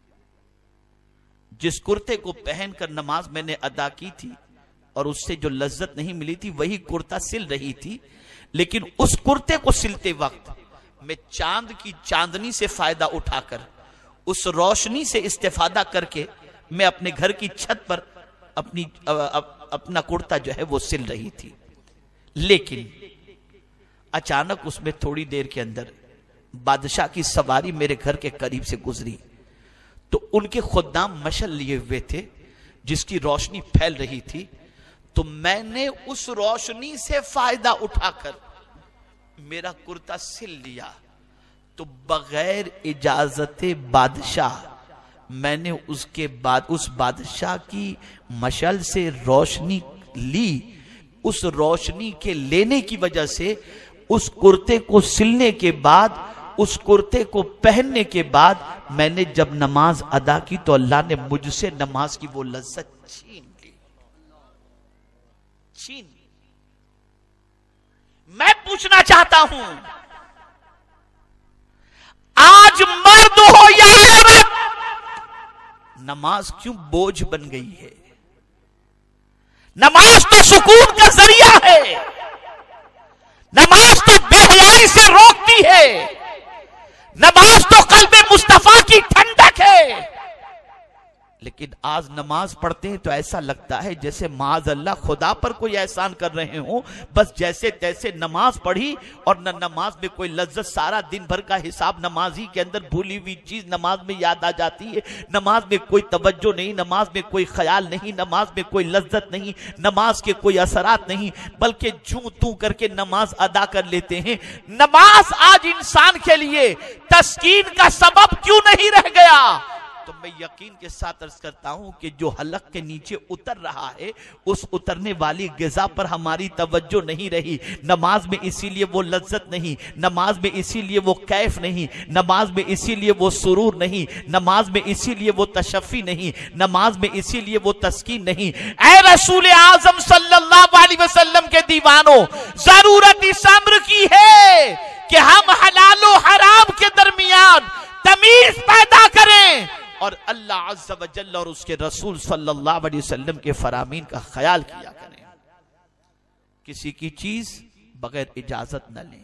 جس کرتے کو پہن کر نماز میں نے ادا کی تھی اور اس سے جو لذت نہیں ملی تھی وہی کرتا سل رہی تھی، لیکن اس کرتے کو سلتے وقت میں چاند کی چاندنی سے فائدہ اٹھا کر اس روشنی سے استفادہ کر کے میں اپنے گھر کی چھت پر اپنی اپنا کرتا جو ہے وہ سل رہی تھی۔ لیکن اچانک اس میں تھوڑی دیر کے اندر بادشاہ کی سواری میرے گھر کے قریب سے گزری، تو ان کے خدام مشعل لیے ہوئے تھے جس کی روشنی پھیل رہی تھی، تو میں نے اس روشنی سے فائدہ اٹھا کر میرا کرتا سل لیا، تو بغیر اجازت بادشاہ میں نے اس کے بعد اس بادشاہ کی مشعل سے روشنی لی۔ اس روشنی کے لینے کی وجہ سے اس کرتے کو سلنے کے بعد، اس کرتے کو پہننے کے بعد میں نے جب نماز ادا کی تو اللہ نے مجھ سے نماز کی وہ لذت چھین لی چھین لی میں پوچھنا چاہتا ہوں، آج مرد ہو یا عورت، نماز کیوں بوجھ بن گئی ہے؟ نماز تو سکون کا ذریعہ ہے، نماز تو بے حیائی سے روکتی ہے، نماز تو قلب مصطفیٰ کی ٹھنڈک ہے۔ لیکن آج نماز پڑھتے ہیں تو ایسا لگتا ہے جیسے معاذ اللہ خدا پر کوئی احسان کر رہے ہوں، بس جیسے تیسے نماز پڑھی اور نہ نماز میں کوئی لذت، سارا دن بھر کا حساب نمازی کے اندر بھولی ہوئی چیز نماز میں یاد آ جاتی ہے، نماز میں کوئی توجہ نہیں، نماز میں کوئی خیال نہیں، نماز میں کوئی لذت نہیں، نماز کے کوئی اثرات نہیں، بلکہ جوں توں کر کے نماز ادا کر لیتے ہیں۔ نماز آج انسان کے لیے تسکین کا سبب کیوں نہیں رہ گیا؟ تو میں یقین کے ساتھ عرض کرتا ہوں کہ جو حلق کے نیچے اتر رہا ہے اس اترنے والی غذا پر ہماری توجہ نہیں رہی. نماز میں اسی لیے وہ لذت نہیں, نماز میں اسی لیے وہ کیف نہیں, نماز میں اسی لیے وہ سرور نہیں, نماز میں اسی لیے وہ تشفی نہیں, نماز میں اسی لیے وہ تسکین نہیں. اے رسول اعظم صلی اللہ علیہ وسلم کے دیوانوں, ضرورت اس امر کی ہے کہ ہم حلال و حرام کے درمیان تمیز پیدا کریں اور اللہ عز و جل اور اس کے رسول صلی اللہ علیہ وسلم کے فرامین کا خیال کیا کریں. کسی کی چیز بغیر اجازت نہ لیں.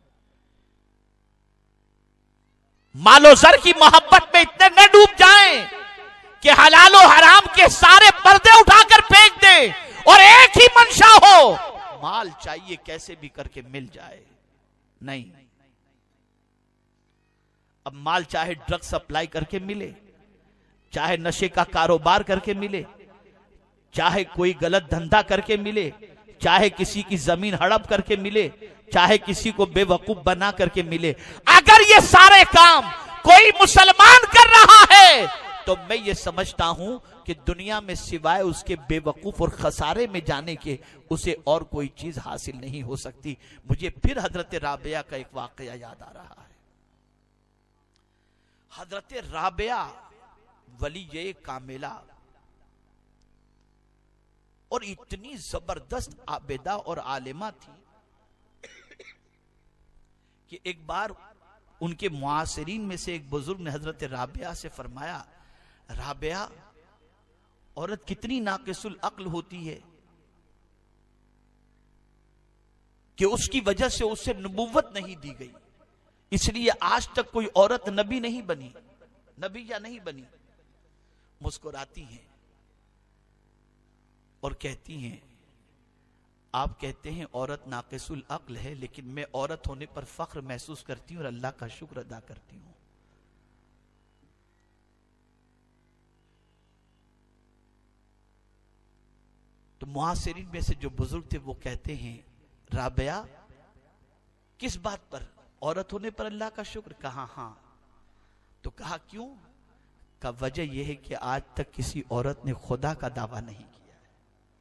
مال و زر کی محبت میں اتنے نہ ڈوب جائیں کہ حلال و حرام کے سارے پردے اٹھا کر پھینک دیں اور ایک ہی منشا ہو, مال چاہیے کیسے بھی کر کے مل جائے. نہیں, اب مال چاہے ڈرگ سپلائی کر کے ملے, چاہے نشے کا کاروبار کر کے ملے, چاہے کوئی غلط دھندا کر کے ملے, چاہے کسی کی زمین ہڑپ کر کے ملے, چاہے کسی کو بے وقوف بنا کر کے ملے, اگر یہ سارے کام کوئی مسلمان کر رہا ہے تو میں یہ سمجھتا ہوں کہ دنیا میں سوائے اس کے بے وقوف اور خسارے میں جانے کے اسے اور کوئی چیز حاصل نہیں ہو سکتی. مجھے پھر حضرت رابعہ کا ایک واقعہ یاد آ رہا ہے. حضرت رابعہ ولیہ کاملہ اور اتنی زبردست عابدہ اور عالمہ تھی کہ ایک بار ان کے معاصرین میں سے ایک بزرگ نے حضرت رابعہ سے فرمایا, رابعہ عورت کتنی ناقص العقل ہوتی ہے کہ اس کی وجہ سے اسے نبوت نہیں دی گئی, اس لیے آج تک کوئی عورت نبی نہیں بنی, نبی یا نہیں بنی. مسکراتی ہیں اور کہتی ہیں, آپ کہتے ہیں عورت ناقص العقل ہے, لیکن میں عورت ہونے پر فخر محسوس کرتی ہوں اور اللہ کا شکر ادا کرتی ہوں. تو معاصرین میں سے جو بزرگ تھے وہ کہتے ہیں, رابعہ کس بات پر؟ عورت ہونے پر اللہ کا شکر. کہا ہاں. تو کہا کیوں؟ کا وجہ یہ ہے کہ آج تک کسی عورت نے خدا کا دعویٰ نہیں کیا ہے.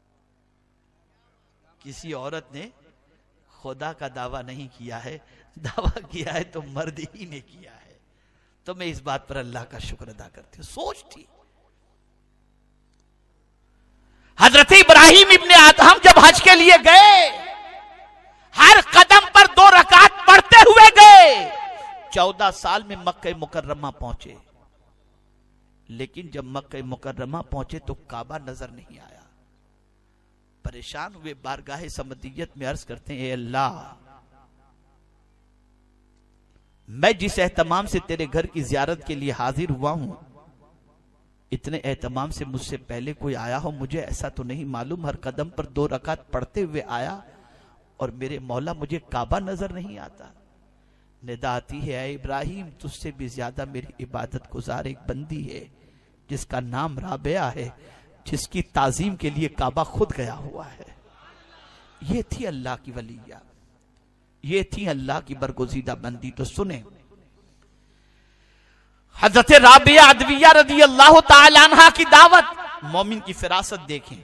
کسی عورت نے خدا کا دعویٰ نہیں کیا ہے, دعویٰ کیا ہے تو مرد ہی نے کیا ہے. تو میں اس بات پر اللہ کا شکر ادا کرتی ہوں. سوچ تھی حضرت ابراہیم ابن ادہم جب حج کے لیے گئے, ہر قدم پر دو رکعت پڑھتے ہوئے گئے. چودہ سال میں مکہ مکرمہ پہنچے, لیکن جب مکہ مکرمہ پہنچے تو کعبہ نظر نہیں آیا. پریشان ہوئے بارگاہ سمدیت میں عرض کرتے ہیں, اے اللہ, میں جس اہتمام سے تیرے گھر کی زیارت کے لیے حاضر ہوا ہوں, اتنے اہتمام سے مجھ سے پہلے کوئی آیا ہو مجھے ایسا تو نہیں معلوم. ہر قدم پر دو رکعت پڑھتے ہوئے آیا اور میرے مولا مجھے کعبہ نظر نہیں آتا. ندا آتی ہے, اے ابراہیم, تجھ سے بھی زیادہ میری عبادت گزار ایک بندی ہے جس کا نام رابعہ ہے, جس کی تعظیم کے لیے کعبہ خود گیا ہوا ہے. یہ تھی اللہ کی ولیہ, یہ تھی اللہ کی برگزیدہ بندی. تو سنیں, حضرت رابعہ عدویہ رضی اللہ تعالی عنہ کی دعوت, مومن کی فراست دیکھیں.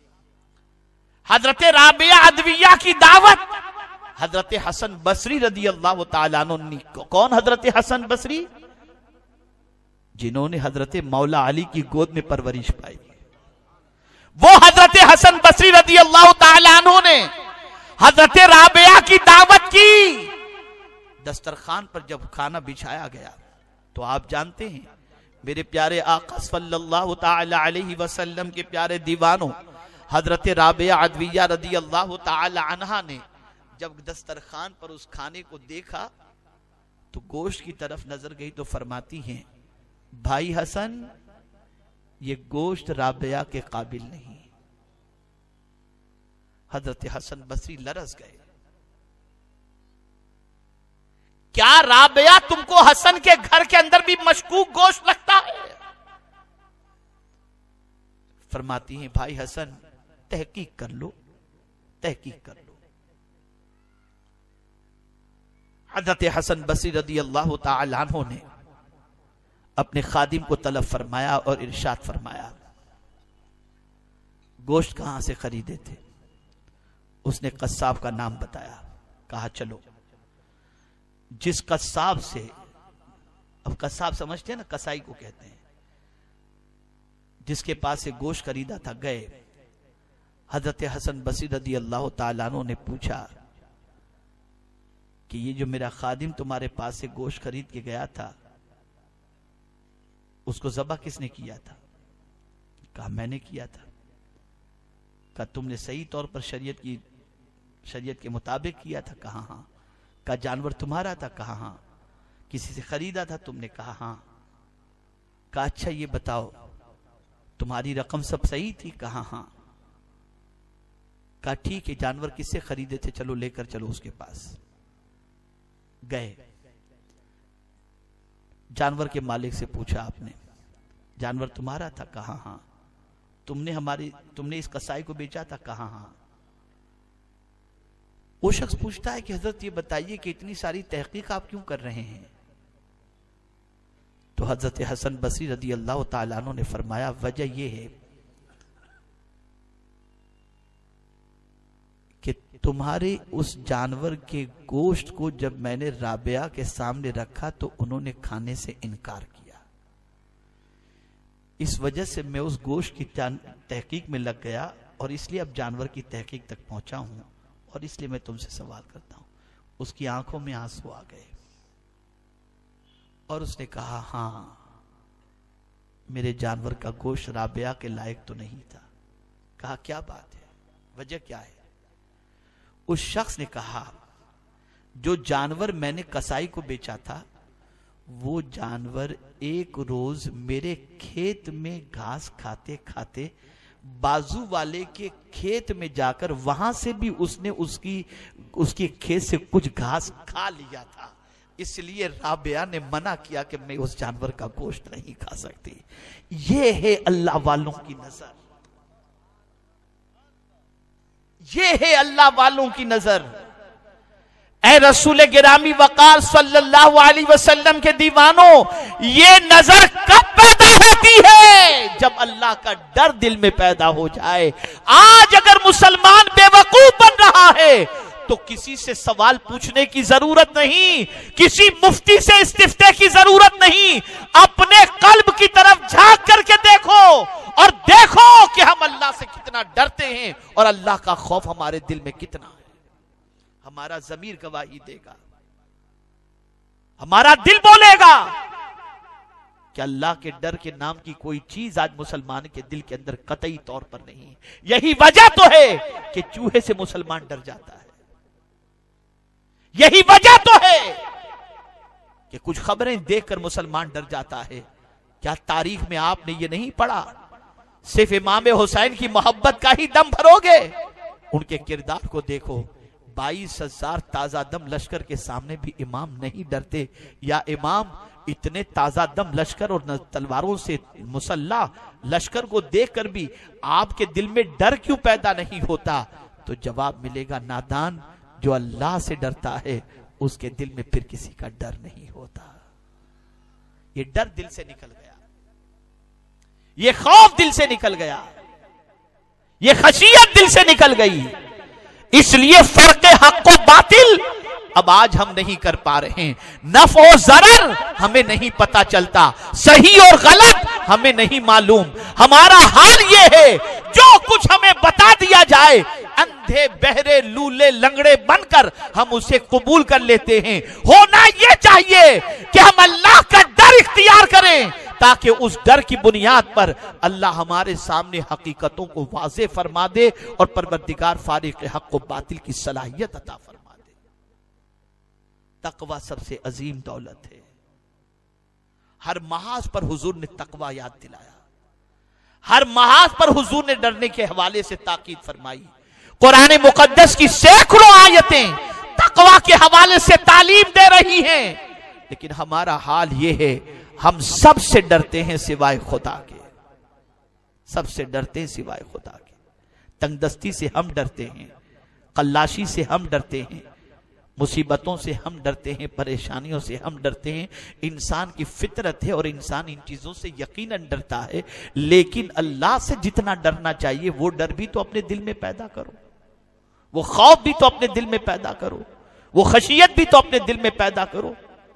حضرت رابعہ عدویہ کی دعوت حضرت حسن بصری رضی اللہ تعالیٰ عنہ. کون حضرت حسن بصری؟ جنہوں نے حضرت مولا علی کی گود میں پرورش پائی. وہ حضرت حسن بصری رضی اللہ تعالیٰ عنہ نے حضرت رابعہ کی دعوت کی. دسترخوان پر جب کھانا بچھایا گیا تو آپ جانتے ہیں میرے پیارے آقا صلی اللہ تعالی علیہ وسلم کے پیارے دیوانوں, حضرت رابعہ عدویہ رضی اللہ تعالی عنہ نے جب دسترخوان پر اس کھانے کو دیکھا تو گوشت کی طرف نظر گئی تو فرماتی ہیں, بھائی حسن, یہ گوشت رابعہ کے قابل نہیں. حضرت حسن بصری لرز گئے. کیا رابعہ تم کو حسن کے گھر کے اندر بھی مشکوک گوشت لگتا ہے؟ فرماتی ہیں, بھائی حسن, تحقیق کر لو, تحقیق کر لو. حضرت حسن بصری رضی اللہ تعالی عنہ نے اپنے خادم کو طلب فرمایا اور ارشاد فرمایا گوشت کہاں سے خریدے تھے؟ اس نے قصاب کا نام بتایا. کہا چلو جس قصاب سے، اب قصاب سمجھتے ہیں نا، قصائی کو کہتے ہیں، جس کے پاس سے گوشت خریدا تھا گئے. حضرت حسن بصری رضی اللہ تعالیٰ عنہ نے پوچھا کہ یہ جو میرا خادم تمہارے پاس سے گوشت خرید کے گیا تھا اس کو ذبح کس نے کیا تھا؟ کہا میں نے کیا تھا. کہا تم نے صحیح طور پر شریعت کی شریعت کے مطابق کیا تھا؟ کہا ہاں. کہا جانور تمہارا تھا؟ کہا ہاں. کسی سے خریدا تھا تم نے؟ کہا ہاں. کہا اچھا یہ بتاؤ تمہاری رقم سب صحیح تھی؟ کہا ہاں. کہا ٹھیک ہے جانور کس سے خریدے تھے؟ چلو لے کر چلو اس کے پاس. گئے جانور کے مالک سے پوچھا آپ نے جانور تمہارا تھا؟ کہا ہاں. تم نے ہماری تم نے اس قصائی کو بیچا تھا؟ کہا ہاں. وہ شخص پوچھتا ہے کہ حضرت یہ بتائیے کہ اتنی ساری تحقیق آپ کیوں کر رہے ہیں؟ تو حضرت حسن بصری رضی اللہ تعالیٰ عنہ نے فرمایا وجہ یہ ہے کہ تمہارے اس جانور کے گوشت کو جب میں نے رابعہ کے سامنے رکھا تو انہوں نے کھانے سے انکار کیا. اس وجہ سے میں اس گوشت کی تحقیق میں لگ گیا اور اس لیے اب جانور کی تحقیق تک پہنچا ہوں اور اس لیے میں تم سے سوال کرتا ہوں. اس کی آنکھوں میں آنسو آ گئے اور اس نے کہا ہاں میرے جانور کا گوشت رابعہ کے لائق تو نہیں تھا. کہا کیا بات ہے، وجہ کیا ہے؟ اس شخص نے کہا جو جانور میں نے قصائی کو بیچا تھا وہ جانور ایک روز میرے کھیت میں گھاس کھاتے کھاتے بازو والے کے کھیت میں جا کر وہاں سے بھی اس نے اس کی اس کی کھیت سے کچھ گھاس کھا لیا تھا. اس لیے رابعہ نے منع کیا کہ میں اس جانور کا گوشت نہیں کھا سکتی. یہ ہے اللہ والوں کی نظر، یہ ہے اللہ والوں کی نظر. اے رسول گرامی وقار صلی اللہ علیہ وسلم کے دیوانوں، یہ نظر کب پیدا ہوتی ہے؟ جب اللہ کا ڈر دل میں پیدا ہو جائے. آج اگر مسلمان بے وقوف بن رہا ہے تو کسی سے سوال پوچھنے کی ضرورت نہیں، کسی مفتی سے استفتاء کی ضرورت نہیں. اپنے قلب کی طرف جھانک کر کے دیکھو اور دیکھو کہ ہم اللہ سے کتنا ڈرتے ہیں اور اللہ کا خوف ہمارے دل میں کتنا ہے. ہمارا ضمیر گواہی دے گا، ہمارا دل بولے گا کہ اللہ کے ڈر کے نام کی کوئی چیز آج مسلمان کے دل کے اندر قطعی طور پر نہیں. یہی وجہ تو ہے کہ چوہے سے مسلمان ڈر جاتا ہے. یہی وجہ تو ہے کہ کچھ خبریں دیکھ کر مسلمان ڈر جاتا ہے. کیا تاریخ میں آپ نے یہ نہیں پڑھا صرف امام حسین کی محبت کا ہی دم بھرو گے؟ ان کے کردار کو دیکھو. بائیس ہزار تازہ دم لشکر کے سامنے بھی امام نہیں ڈرتے. یا امام اتنے تازہ دم لشکر اور تلواروں سے مسلح لشکر کو دیکھ کر بھی آپ کے دل میں ڈر کیوں پیدا نہیں ہوتا؟ تو جواب ملے گا نادان جو اللہ سے ڈرتا ہے اس کے دل میں پھر کسی کا ڈر نہیں ہوتا. یہ ڈر دل سے نکل گیا، یہ خوف دل سے نکل گیا، یہ خشیت دل سے نکل گئی. اس لیے فرق حق و باطل اب آج ہم نہیں کر پا رہے ہیں. نفع و ضرر ہمیں نہیں پتا چلتا، صحیح اور غلط ہمیں نہیں معلوم. ہمارا حال یہ ہے جو کچھ ہمیں بتا دیا جائے اندھے بہرے لولے لنگڑے بن کر ہم اسے قبول کر لیتے ہیں. ہونا یہ چاہیے کہ ہم اللہ کا ڈر اختیار کریں تاکہ اس ڈر کی بنیاد پر اللہ ہمارے سامنے حقیقتوں کو واضح فرما دے اور پروردگار فارق حق و باطل کی صلاحیت عطا فرما دے. تقوی سب سے عظیم دولت ہے. ہر محاذ پر حضور نے تقوی یاد دلایا، ہر محاذ پر حضور نے ڈرنے کے حوالے سے تاکید فرمائی. قرآن مقدس کی سینکڑوں آیتیں تقوی کے حوالے سے تعلیم دے رہی ہیں. لیکن ہمارا حال یہ ہے ہم سب سے ڈرتے ہیں سوائے خدا کے، سب سے ڈرتے ہیں سوائے خدا کے. تنگ دستی سے ہم ڈرتے ہیں، قلاشی سے ہم ڈرتے ہیں، مصیبتوں سے ہم ڈرتے ہیں، پریشانیوں سے ہم ڈرتے ہیں، انسان کی فطرت ہے اور انسان ان چیزوں سے یقیناً ڈرتا ہے، لیکن اللہ سے جتنا ڈرنا چاہیے وہ ڈر بھی تو اپنے دل میں پیدا کرو، وہ خوف بھی تو اپنے دل میں پیدا کرو، وہ خشیت بھی تو اپنے دل میں پیدا کرو۔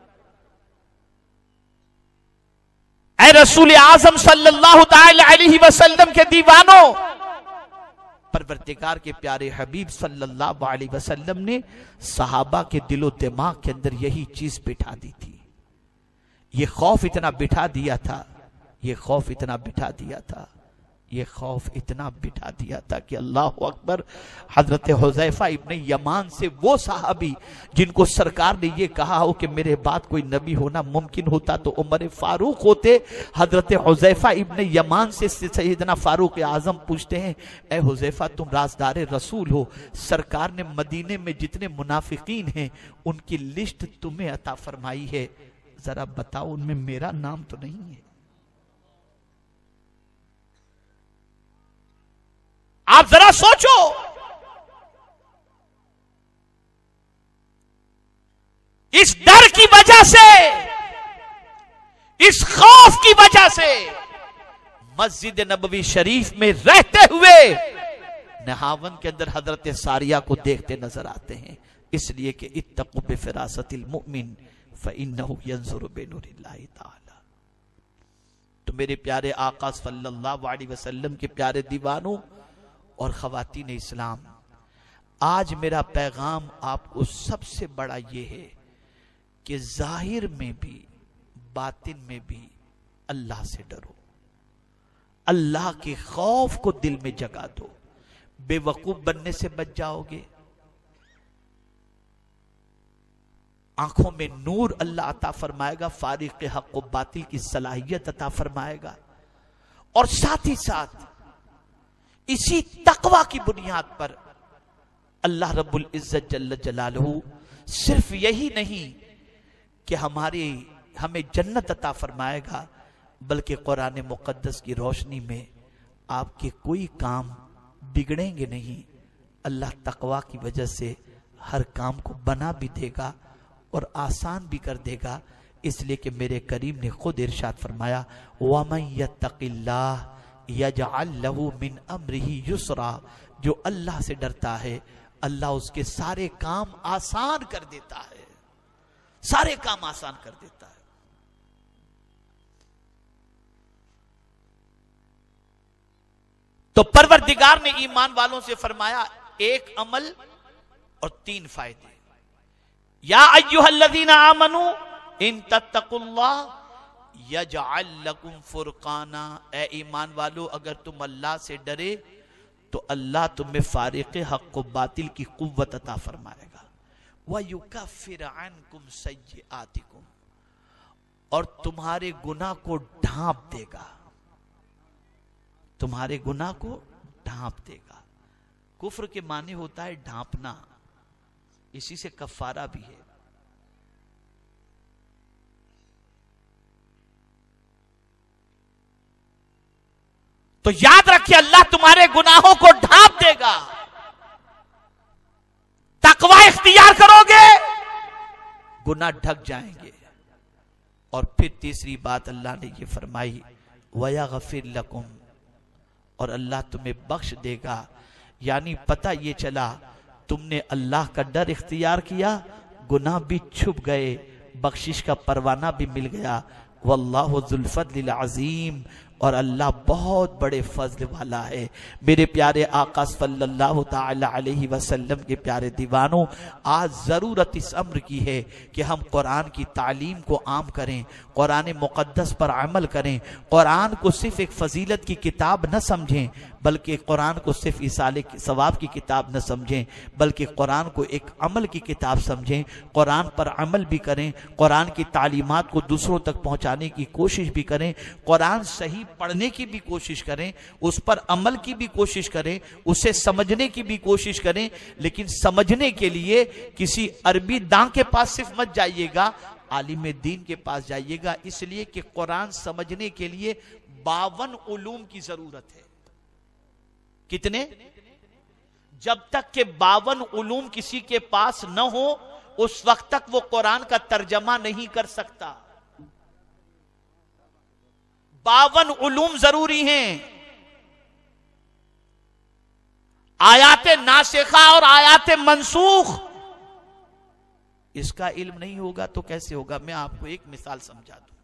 اے رسول اعظم صلی اللہ تعالی علیہ وسلم کے دیوانوں، پروردگار کے پیارے حبیب صلی اللہ علیہ وسلم نے صحابہ کے دل و دماغ کے اندر یہی چیز بٹھا دی تھی، یہ خوف اتنا بٹھا دیا تھا، یہ خوف اتنا بٹھا دیا تھا، یہ خوف اتنا بٹھا دیا تھا کہ اللہ اکبر، حضرت حذیفہ ابن یمان سے وہ صحابی جن کو سرکار نے یہ کہا ہو کہ میرے بعد کوئی نبی ہونا ممکن ہوتا تو عمر فاروق ہوتے، حضرت حذیفہ ابن یمان سے سیدنا فاروق اعظم پوچھتے ہیں، اے حذیفہ تم رازدار رسول ہو، سرکار نے مدینے میں جتنے منافقین ہیں ان کی لسٹ تمہیں عطا فرمائی ہے، ذرا بتاؤ ان میں میرا نام تو نہیں ہے؟ آپ ذرا سوچو، اس ڈر کی وجہ سے، اس خوف کی وجہ سے مسجد نبوی شریف میں رہتے ہوئے نہاون کے اندر حضرت ساریہ کو دیکھتے نظر آتے ہیں، اس لیے کہ اتقوا بفراست المؤمن فإنہ ینظر بنور اللہ تعالی۔ تو میرے پیارے آقا صلی اللہ علیہ وسلم کے پیارے دیوانوں اور خواتین اسلام، آج میرا پیغام آپ کو سب سے بڑا یہ ہے کہ ظاہر میں بھی باطن میں بھی اللہ سے ڈرو، اللہ کے خوف کو دل میں جگا دو، بے وقوف بننے سے بچ جاؤ گے، آنکھوں میں نور اللہ عطا فرمائے گا، فارق حق و باطل کی صلاحیت عطا فرمائے گا، اور ساتھ ہی ساتھ اسی تقوی کی بنیاد پر اللہ رب العزت جل جلالہ صرف یہی نہیں کہ ہماری ہمیں جنت عطا فرمائے گا، بلکہ قرآن مقدس کی روشنی میں آپ کے کوئی کام بگڑیں گے نہیں، اللہ تقوی کی وجہ سے ہر کام کو بنا بھی دے گا اور آسان بھی کر دے گا، اس لیے کہ میرے کریم نے خود ارشاد فرمایا وَمَن يَتَّقِ اللَّهِ یجعل لہ من امرہ یسرا، جو اللہ سے ڈرتا ہے اللہ اس کے سارے کام آسان کر دیتا ہے، سارے کام آسان کر دیتا ہے۔ تو پروردگار نے ایمان والوں سے فرمایا ایک عمل اور تین فائدے، یا ایھا الذین آمنوا ان تتقوا اللہ یجعل لکم فرقانا، اے ایمان والو اگر تم اللہ سے ڈرے تو اللہ تمہیں فارق حق و باطل کی قوت عطا فرمائے گا، وَيُكَفِّرْ عَنْكُمْ سَيِّئَاتِكُمْ، اور تمہارے گناہ کو ڈھانپ دے گا، تمہارے گناہ کو ڈھانپ دے گا۔ کفر کے معنی ہوتا ہے ڈھانپنا، اسی سے کفارہ بھی ہے۔ تو یاد رکھیں اللہ تمہارے گناہوں کو ڈھانپ دے گا، تقوی اختیار کرو گے گناہ ڈھک جائیں گے، اور پھر تیسری بات اللہ نے یہ فرمائی وَيَغْفِرْ لَكُمْ، اور اللہ تمہیں بخش دے گا، یعنی پتہ یہ چلا تم نے اللہ کا ڈر اختیار کیا، گناہ بھی چھپ گئے، بخشش کا پروانہ بھی مل گیا، واللہ ذو الفضل العظیم، اور اللہ بہت بڑے فضل والا ہے۔ میرے پیارے آقا صلی اللہ تعالی علیہ وسلم کے پیارے دیوانوں، آج ضرورت اس امر کی ہے کہ ہم قرآن کی تعلیم کو عام کریں، قرآن مقدس پر عمل کریں، قرآن کو صرف ایک فضیلت کی کتاب نہ سمجھیں، بلکہ قرآن کو صرف ایصال ثواب کی کتاب نہ سمجھیں، بلکہ قرآن کو ایک عمل کی کتاب سمجھیں، قرآن پر عمل بھی کریں، قرآن کی تعلیمات کو دوسروں تک پہنچانے کی کوشش بھی کریں، قرآن صحیح پڑھنے کی بھی کوشش کریں، اس پر عمل کی بھی کوشش کریں، اسے سمجھنے کی بھی کوشش کریں، لیکن سمجھنے کے لیے کسی عربی داں کے پاس صرف مت جائیے گا، عالم دین کے پاس جائیے گا، اس لیے کہ قرآن سمجھنے کے لیے باون علوم کی ضرورت ہے۔ کتنے؟ جب تک کہ باون علوم کسی کے پاس نہ ہو اس وقت تک وہ قرآن کا ترجمہ نہیں کر سکتا. باون علوم ضروری ہیں. آیات ناسخہ اور آیات منسوخ، اس کا علم نہیں ہوگا تو کیسے ہوگا؟ میں آپ کو ایک مثال سمجھا دوں.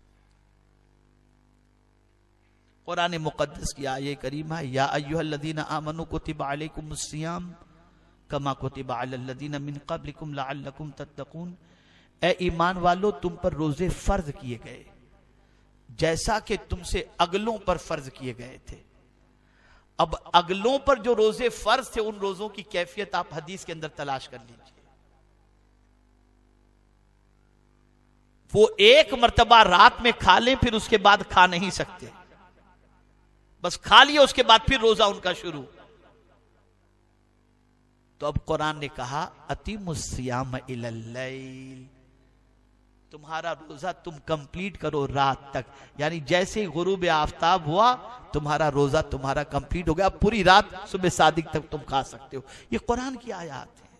قرآن مقدس کی آیہ کریمہ، یا ایھا الذین آمنوا کتب علیکم الصیام کما کتب علی الذین من قبلکم لعلکم تتقون. اے ایمان والو، تم پر روزے فرض کیے گئے جیسا کہ تم سے اگلوں پر فرض کیے گئے تھے. اب اگلوں پر جو روزے فرض تھے ان روزوں کی کیفیت آپ حدیث کے اندر تلاش کر لیجئے. وہ ایک مرتبہ رات میں کھا لیں پھر اس کے بعد کھا نہیں سکتے، بس کھا لیا اس کے بعد پھر روزہ ان کا شروع. تو اب قرآن نے کہا اتم الصیام الی اللیل، تمہارا روزہ تم کمپلیٹ کرو رات تک. یعنی جیسے ہی غروب آفتاب ہوا تمہارا روزہ تمہارا کمپلیٹ ہو گیا، اب پوری رات صبح صادق تک تم کھا سکتے ہو. یہ قرآن کی آیات ہیں.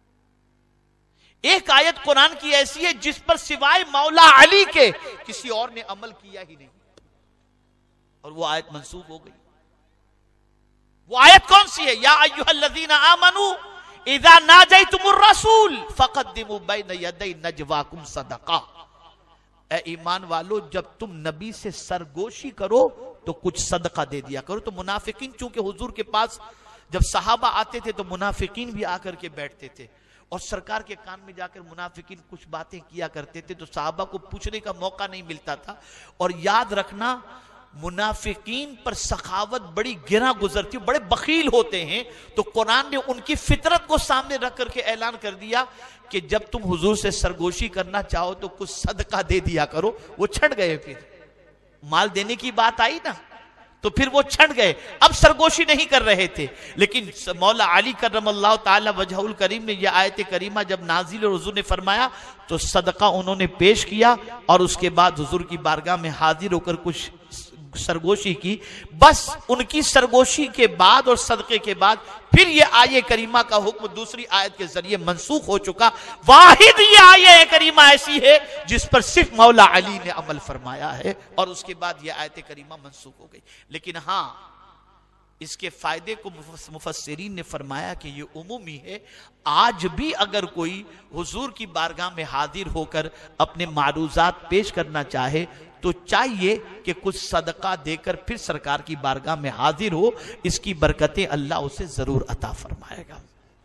ایک آیت قرآن کی ایسی ہے جس پر سوائے مولا علی کے کسی اور نے عمل کیا ہی نہیں، اور وہ آیت منسوخ ہو گئی. وہ آیت کون سی ہے؟ یا ایھا الذین آمنوا اذا ناجیتم الرسول فقدموا بین یدی نجواکم صدقہ. اے ایمان والو، جب تم نبی سے سرگوشی کرو تو کچھ صدقہ دے دیا کرو. تو منافقین چونکہ حضور کے پاس جب صحابہ آتے تھے تو منافقین بھی آ کر کے بیٹھتے تھے، اور سرکار کے کان میں جا کر منافقین کچھ باتیں کیا کرتے تھے، تو صحابہ کو پوچھنے کا موقع نہیں ملتا تھا. اور یاد رکھنا، منافقین پر سخاوت بڑی گراں گزرتی، بڑے بخیل ہوتے ہیں. تو قرآن نے ان کی فطرت کو سامنے رکھ کر کے اعلان کر دیا کہ جب تم حضور سے سرگوشی کرنا چاہو تو کچھ صدقہ دے دیا کرو. وہ چھٹ گئے، پھر مال دینے کی بات آئی نا تو پھر وہ چھٹ گئے، اب سرگوشی نہیں کر رہے تھے. لیکن مولا علی کرم اللہ تعالی وجہہ الکریم نے یہ آیت کریمہ جب نازل اور حضور نے فرمایا تو صدقہ انہوں نے پیش کیا، اور اس کے بعد حضور کی بارگاہ میں حاضر ہو کر کچھ سرگوشی کی. بس ان کی سرگوشی کے بعد اور صدقے کے بعد پھر یہ آیہ کریمہ کا حکم دوسری آیت کے ذریعے منسوخ ہو چکا. واحد یہ آیہ کریمہ ایسی ہے جس پر صرف مولا علی نے عمل فرمایا ہے، اور اس کے بعد یہ آیت کریمہ منسوخ ہو گئی. لیکن ہاں، اس کے فائدے کو مفسرین نے فرمایا کہ یہ عمومی ہے. آج بھی اگر کوئی حضور کی بارگاہ میں حاضر ہو کر اپنے معروضات پیش کرنا چاہے تو چاہیے کہ کچھ صدقہ دے کر پھر سرکار کی بارگاہ میں حاضر ہو. اس کی برکتیں اللہ اسے ضرور عطا فرمائے گا.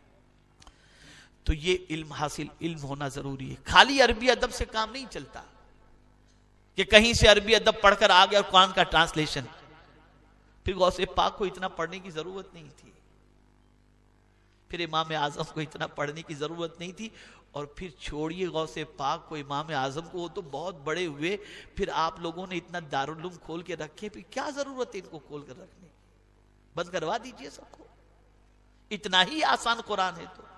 تو یہ علم حاصل علم ہونا ضروری ہے. خالی عربی ادب سے کام نہیں چلتا کہ کہیں سے عربی ادب پڑھ کر آ گیا اور قرآن کا ٹرانسلیشن. پھر غوث پاک کو اتنا پڑھنے کی ضرورت نہیں تھی، پھر امام اعظم کو اتنا پڑھنے کی ضرورت نہیں تھی، اور پھر چھوڑیے غوث پاک کو، امام اعظم کو، وہ تو بہت بڑے ہوئے. پھر آپ لوگوں نے اتنا دارالعلوم کھول کے رکھے، پھر کیا ضرورت ہے ان کو کھول کر رکھنے؟ بند کروا دیجئے سب کو. اتنا ہی آسان قرآن ہے، تو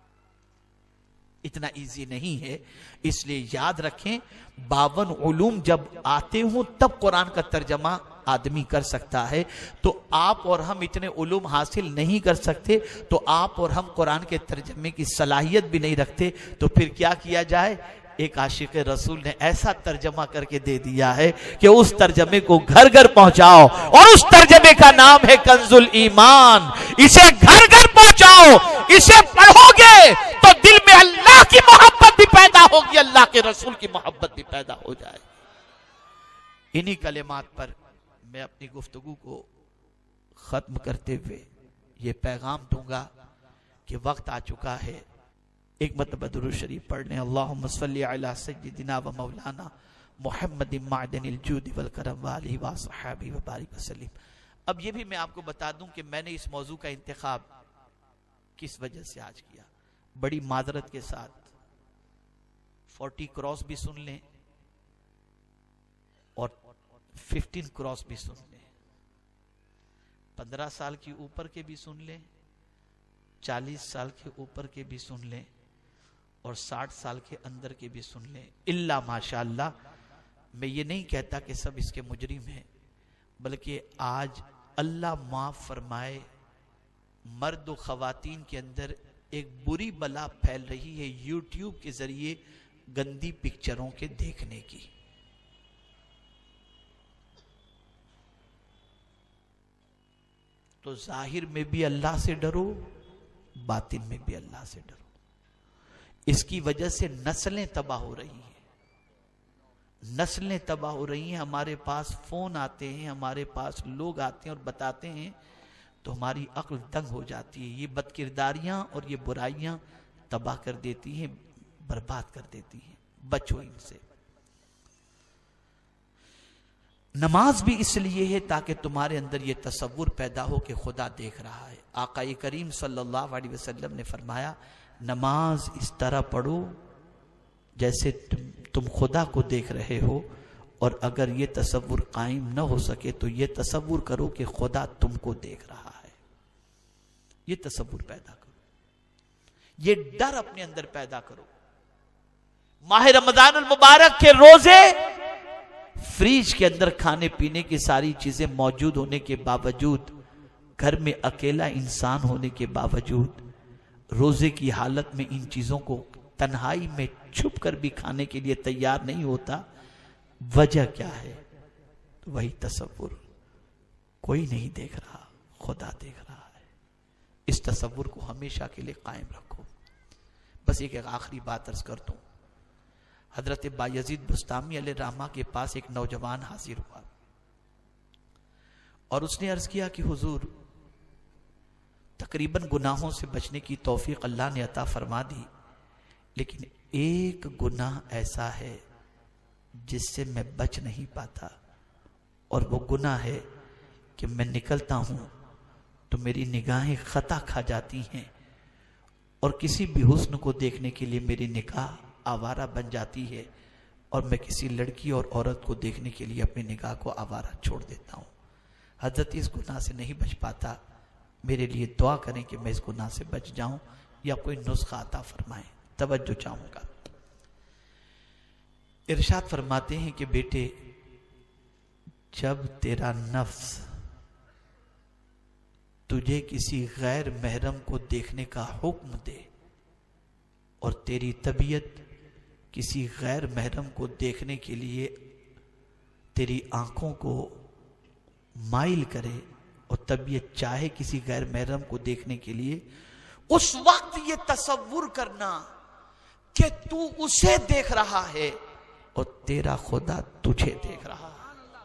اتنا ایزی نہیں ہے. اس لیے یاد رکھیں، باون علوم جب آتے ہوں تب قرآن کا ترجمہ آدمی کر سکتا ہے. تو آپ اور ہم اتنے علوم حاصل نہیں کر سکتے، تو آپ اور ہم قرآن کے ترجمے کی صلاحیت بھی نہیں رکھتے. تو پھر کیا کیا جائے؟ ایک عاشق رسول نے ایسا ترجمہ کر کے دے دیا ہے کہ اس ترجمے کو گھر گھر پہنچاؤ، اور اس ترجمے کا نام ہے کنز الایمان. اسے گھر گھر پہنچاؤ، اسے پڑھو گے تو دل میں اللہ کی محبت بھی پیدا ہوگی، اللہ کے رسول کی محبت بھی پیدا ہو جائے. انہی کلمات پر میں اپنی گفتگو کو ختم کرتے ہوئے یہ پیغام دوں گا کہ وقت آ چکا ہے ایک مرتبہ درود شریف پڑھ لیں. اللہم صلی علی سیدنا و مولانا محمد معدن الجود والکرم وآلہ وصحبہ وبارک وسلم. اب یہ بھی میں آپ کو بتا دوں کہ میں نے اس موضوع کا انتخاب کس وجہ سے آج کیا. بڑی معذرت کے ساتھ فورٹی کراس بھی سن لیں اور ففٹین کراس بھی سن لیں، پندرہ سال کی اوپر کے بھی سن لیں، چالیس سال کے اوپر کے بھی سن لیں، اور ساٹھ سال کے اندر کے بھی سن لیں. اللہ ماشاءاللہ، میں یہ نہیں کہتا کہ سب اس کے مجرم ہیں، بلکہ آج اللہ معاف فرمائے مرد و خواتین کے اندر ایک بری بلا پھیل رہی ہے یوٹیوب کے ذریعے گندی پکچروں کے دیکھنے کی. تو ظاہر میں بھی اللہ سے ڈرو، باطن میں بھی اللہ سے ڈرو. اس کی وجہ سے نسلیں تباہ ہو رہی ہیں، نسلیں تباہ ہو رہی ہیں. ہمارے پاس فون آتے ہیں، ہمارے پاس لوگ آتے ہیں اور بتاتے ہیں تو ہماری عقل دنگ ہو جاتی ہے. یہ بد کرداریاں اور یہ برائیاں تباہ کر دیتی ہیں، برباد کر دیتی ہیں. بچو ان سے. نماز بھی اس لیے ہے تاکہ تمہارے اندر یہ تصور پیدا ہو کہ خدا دیکھ رہا ہے. آقا کریم صلی اللہ علیہ وسلم نے فرمایا نماز اس طرح پڑھو جیسے تم, تم خدا کو دیکھ رہے ہو، اور اگر یہ تصور قائم نہ ہو سکے تو یہ تصور کرو کہ خدا تم کو دیکھ رہا ہے. یہ تصور پیدا کرو، یہ ڈر اپنے اندر پیدا کرو. ماہ رمضان المبارک کے روزے فریج کے اندر کھانے پینے کی ساری چیزیں موجود ہونے کے باوجود، گھر میں اکیلا انسان ہونے کے باوجود، روزے کی حالت میں ان چیزوں کو تنہائی میں چھپ کر بھی کھانے کے لیے تیار نہیں ہوتا. وجہ کیا ہے؟ وہی تصور، کوئی نہیں دیکھ رہا، خدا دیکھ رہا ہے. اس تصور کو ہمیشہ کے لیے قائم رکھو. بس ایک آخری بات عرض کر دوں. حضرت بایزید بسطامی علیہ رحمہ کے پاس ایک نوجوان حاضر ہوا اور اس نے عرض کیا کہ حضور تقریباً گناہوں سے بچنے کی توفیق اللہ نے عطا فرما دی، لیکن ایک گناہ ایسا ہے جس سے میں بچ نہیں پاتا، اور وہ گناہ ہے کہ میں نکلتا ہوں تو میری نگاہیں خطا کھا جاتی ہیں، اور کسی بھی حسن کو دیکھنے کے لیے میری نگاہ آوارہ بن جاتی ہے، اور میں کسی لڑکی اور عورت کو دیکھنے کے لیے اپنی نگاہ کو آوارہ چھوڑ دیتا ہوں. حضرت اس گناہ سے نہیں بچ پاتا، میرے لیے دعا کریں کہ میں اس گناہ سے بچ جاؤں، یا کوئی نسخہ عطا فرمائیں. توجہ چاہوں گا. ارشاد فرماتے ہیں کہ بیٹے جب تیرا نفس تجھے کسی غیر محرم کو دیکھنے کا حکم دے اور تیری طبیعت کسی غیر محرم کو دیکھنے کے لیے تیری آنکھوں کو مائل کرے اور طبیعت چاہے کسی غیر محرم کو دیکھنے کے لیے، اس وقت یہ تصور کرنا کہ تو اسے دیکھ رہا ہے اور تیرا خدا تجھے دیکھ رہا ہے.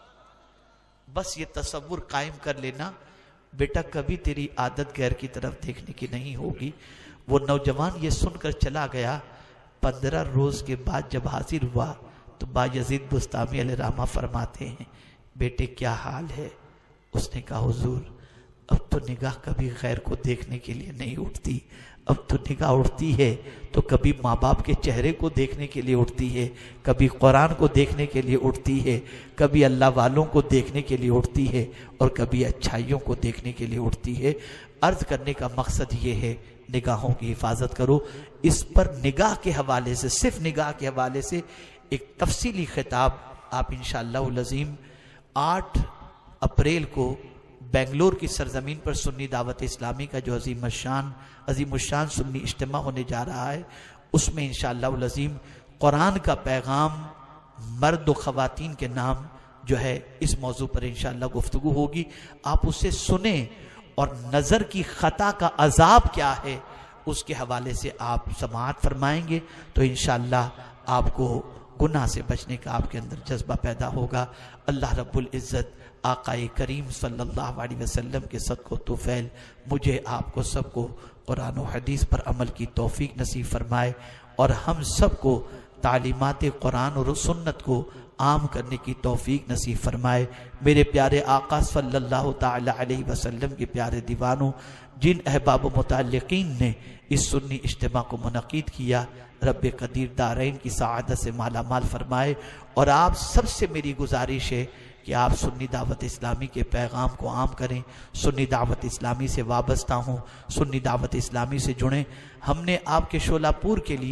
بس یہ تصور قائم کر لینا بیٹا، کبھی تیری عادت غیر کی طرف دیکھنے کی نہیں ہوگی. وہ نوجوان یہ سن کر چلا گیا. پندرہ روز کے بعد جب حاضر ہوا تو بایزید بسطامی علیہ رحمہ فرماتے ہیں بیٹے کیا حال ہے؟ اس نے کہا حضور اب تو نگاہ کبھی غیر کو دیکھنے کے لیے نہیں اٹھتی، اب تو نگاہ اٹھتی ہے تو کبھی ماں باپ کے چہرے کو دیکھنے کے لیے اٹھتی ہے، کبھی قرآن کو دیکھنے کے لیے اٹھتی ہے، کبھی اللہ والوں کو دیکھنے کے لیے اٹھتی ہے، اور کبھی اچھائیوں کو دیکھنے کے لیے اٹھتی ہے. عرض کرنے کا مقصد یہ ہے نگاہوں کی حفاظت کرو. اس پر نگاہ کے حوالے سے، صرف نگاہ کے حوالے سے ایک تفصیلی خطاب آپ انشاءاللہ العظیم آٹھ اپریل کو بنگلور کی سرزمین پر سنی دعوت اسلامی کا جو عظیم الشان عظیم الشان سنی اجتماع ہونے جا رہا ہے، اس میں انشاءاللہ العظیم قرآن کا پیغام مرد و خواتین کے نام جو ہے اس موضوع پر انشاءاللہ گفتگو ہوگی. آپ اسے سنیں اور نظر کی خطا کا عذاب کیا ہے اس کے حوالے سے آپ سماعت فرمائیں گے تو انشاءاللہ آپ کو گناہ سے بچنے کا آپ کے اندر جذبہ پیدا ہوگا. اللہ رب العزت آقا کریم صلی اللہ علیہ وسلم کے صدق و طفیل مجھے آپ کو سب کو قرآن و حدیث پر عمل کی توفیق نصیب فرمائے، اور ہم سب کو تعلیمات قرآن اور سنت کو عام کرنے کی توفیق نصیب فرمائے. میرے پیارے آقا صلی اللہ تعالی علیہ وسلم کے پیارے دیوانوں، جن احباب و متعلقین نے اس سنی اجتماع کو منعقد کیا، رب قدیر دارین کی سعادت سے مالا مال فرمائے. اور آپ سب سے میری گزارش ہے کہ آپ سنی دعوت اسلامی کے پیغام کو عام کریں، سنی دعوت اسلامی سے وابستہ ہوں، سنی دعوت اسلامی سے جڑیں. ہم نے آپ کے شولہ پور کے لیے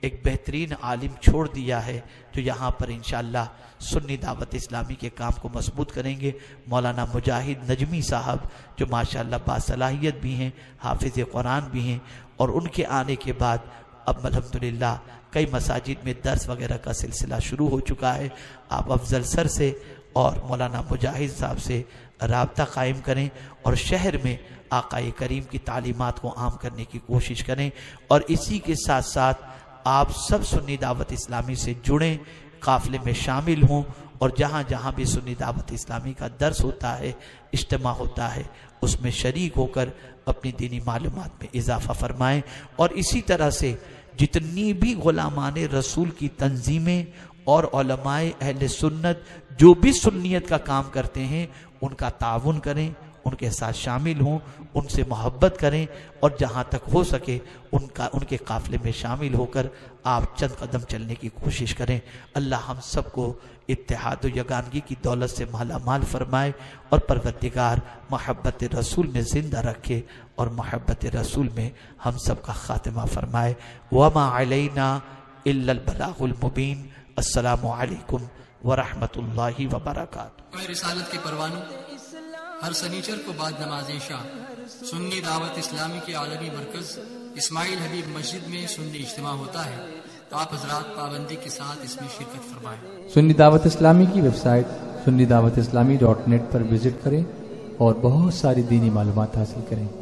ایک بہترین عالم چھوڑ دیا ہے جو یہاں پر انشاءاللہ سنی دعوت اسلامی کے کام کو مضبوط کریں گے. مولانا مجاہد نجمی صاحب جو ماشاءاللہ باصلاحیت بھی ہیں, حافظ قرآن بھی ہیں, اور ان کے آنے کے بعد اب الحمدللہ کئی مساجد میں درس وغیرہ کا سلسلہ شروع ہو چکا ہے. آپ افضل سر سے اور مولانا مجاہد صاحب سے رابطہ قائم کریں اور شہر میں آقا کریم کی تعلیمات کو عام کرنے کی کوشش کریں, اور اسی کے ساتھ ساتھ آپ سب سنی دعوت اسلامی سے جڑیں, قافلے میں شامل ہوں, اور جہاں جہاں بھی سنی دعوت اسلامی کا درس ہوتا ہے, اجتماع ہوتا ہے, اس میں شریک ہو کر اپنی دینی معلومات میں اضافہ فرمائیں. اور اسی طرح سے جتنی بھی غلامان رسول کی تنظیمیں اور علماء اہل سنت جو بھی سنیت کا کام کرتے ہیں ان کا تعاون کریں, ان کے ساتھ شامل ہوں, ان سے محبت کریں, اور جہاں تک ہو سکے ان کا ان کے قافلے میں شامل ہو کر آپ چند قدم چلنے کی کوشش کریں. اللہ ہم سب کو اتحاد و یگانگی کی دولت سے مالا مال فرمائے, اور پروردگار محبت رسول میں زندہ رکھے, اور محبت رسول میں ہم سب کا خاتمہ فرمائے. وما علینا الا البلاغ المبین. السلام علیکم ورحمۃ اللہ وبرکاتہ. رسالت کے پروانوں ہر سنیچر کو بعد نماز عشاء سنی دعوت اسلامی کے عالمی مرکز اسماعیل حبیب مسجد میں سنی اجتماع ہوتا ہے, تو آپ حضرات پابندی کے ساتھ اس میں شرکت فرمائیں. سنی دعوت اسلامی کی ویب سائٹ سنی دعوت اسلامی ڈاٹ نیٹ پر وزٹ کریں اور بہت ساری دینی معلومات حاصل کریں.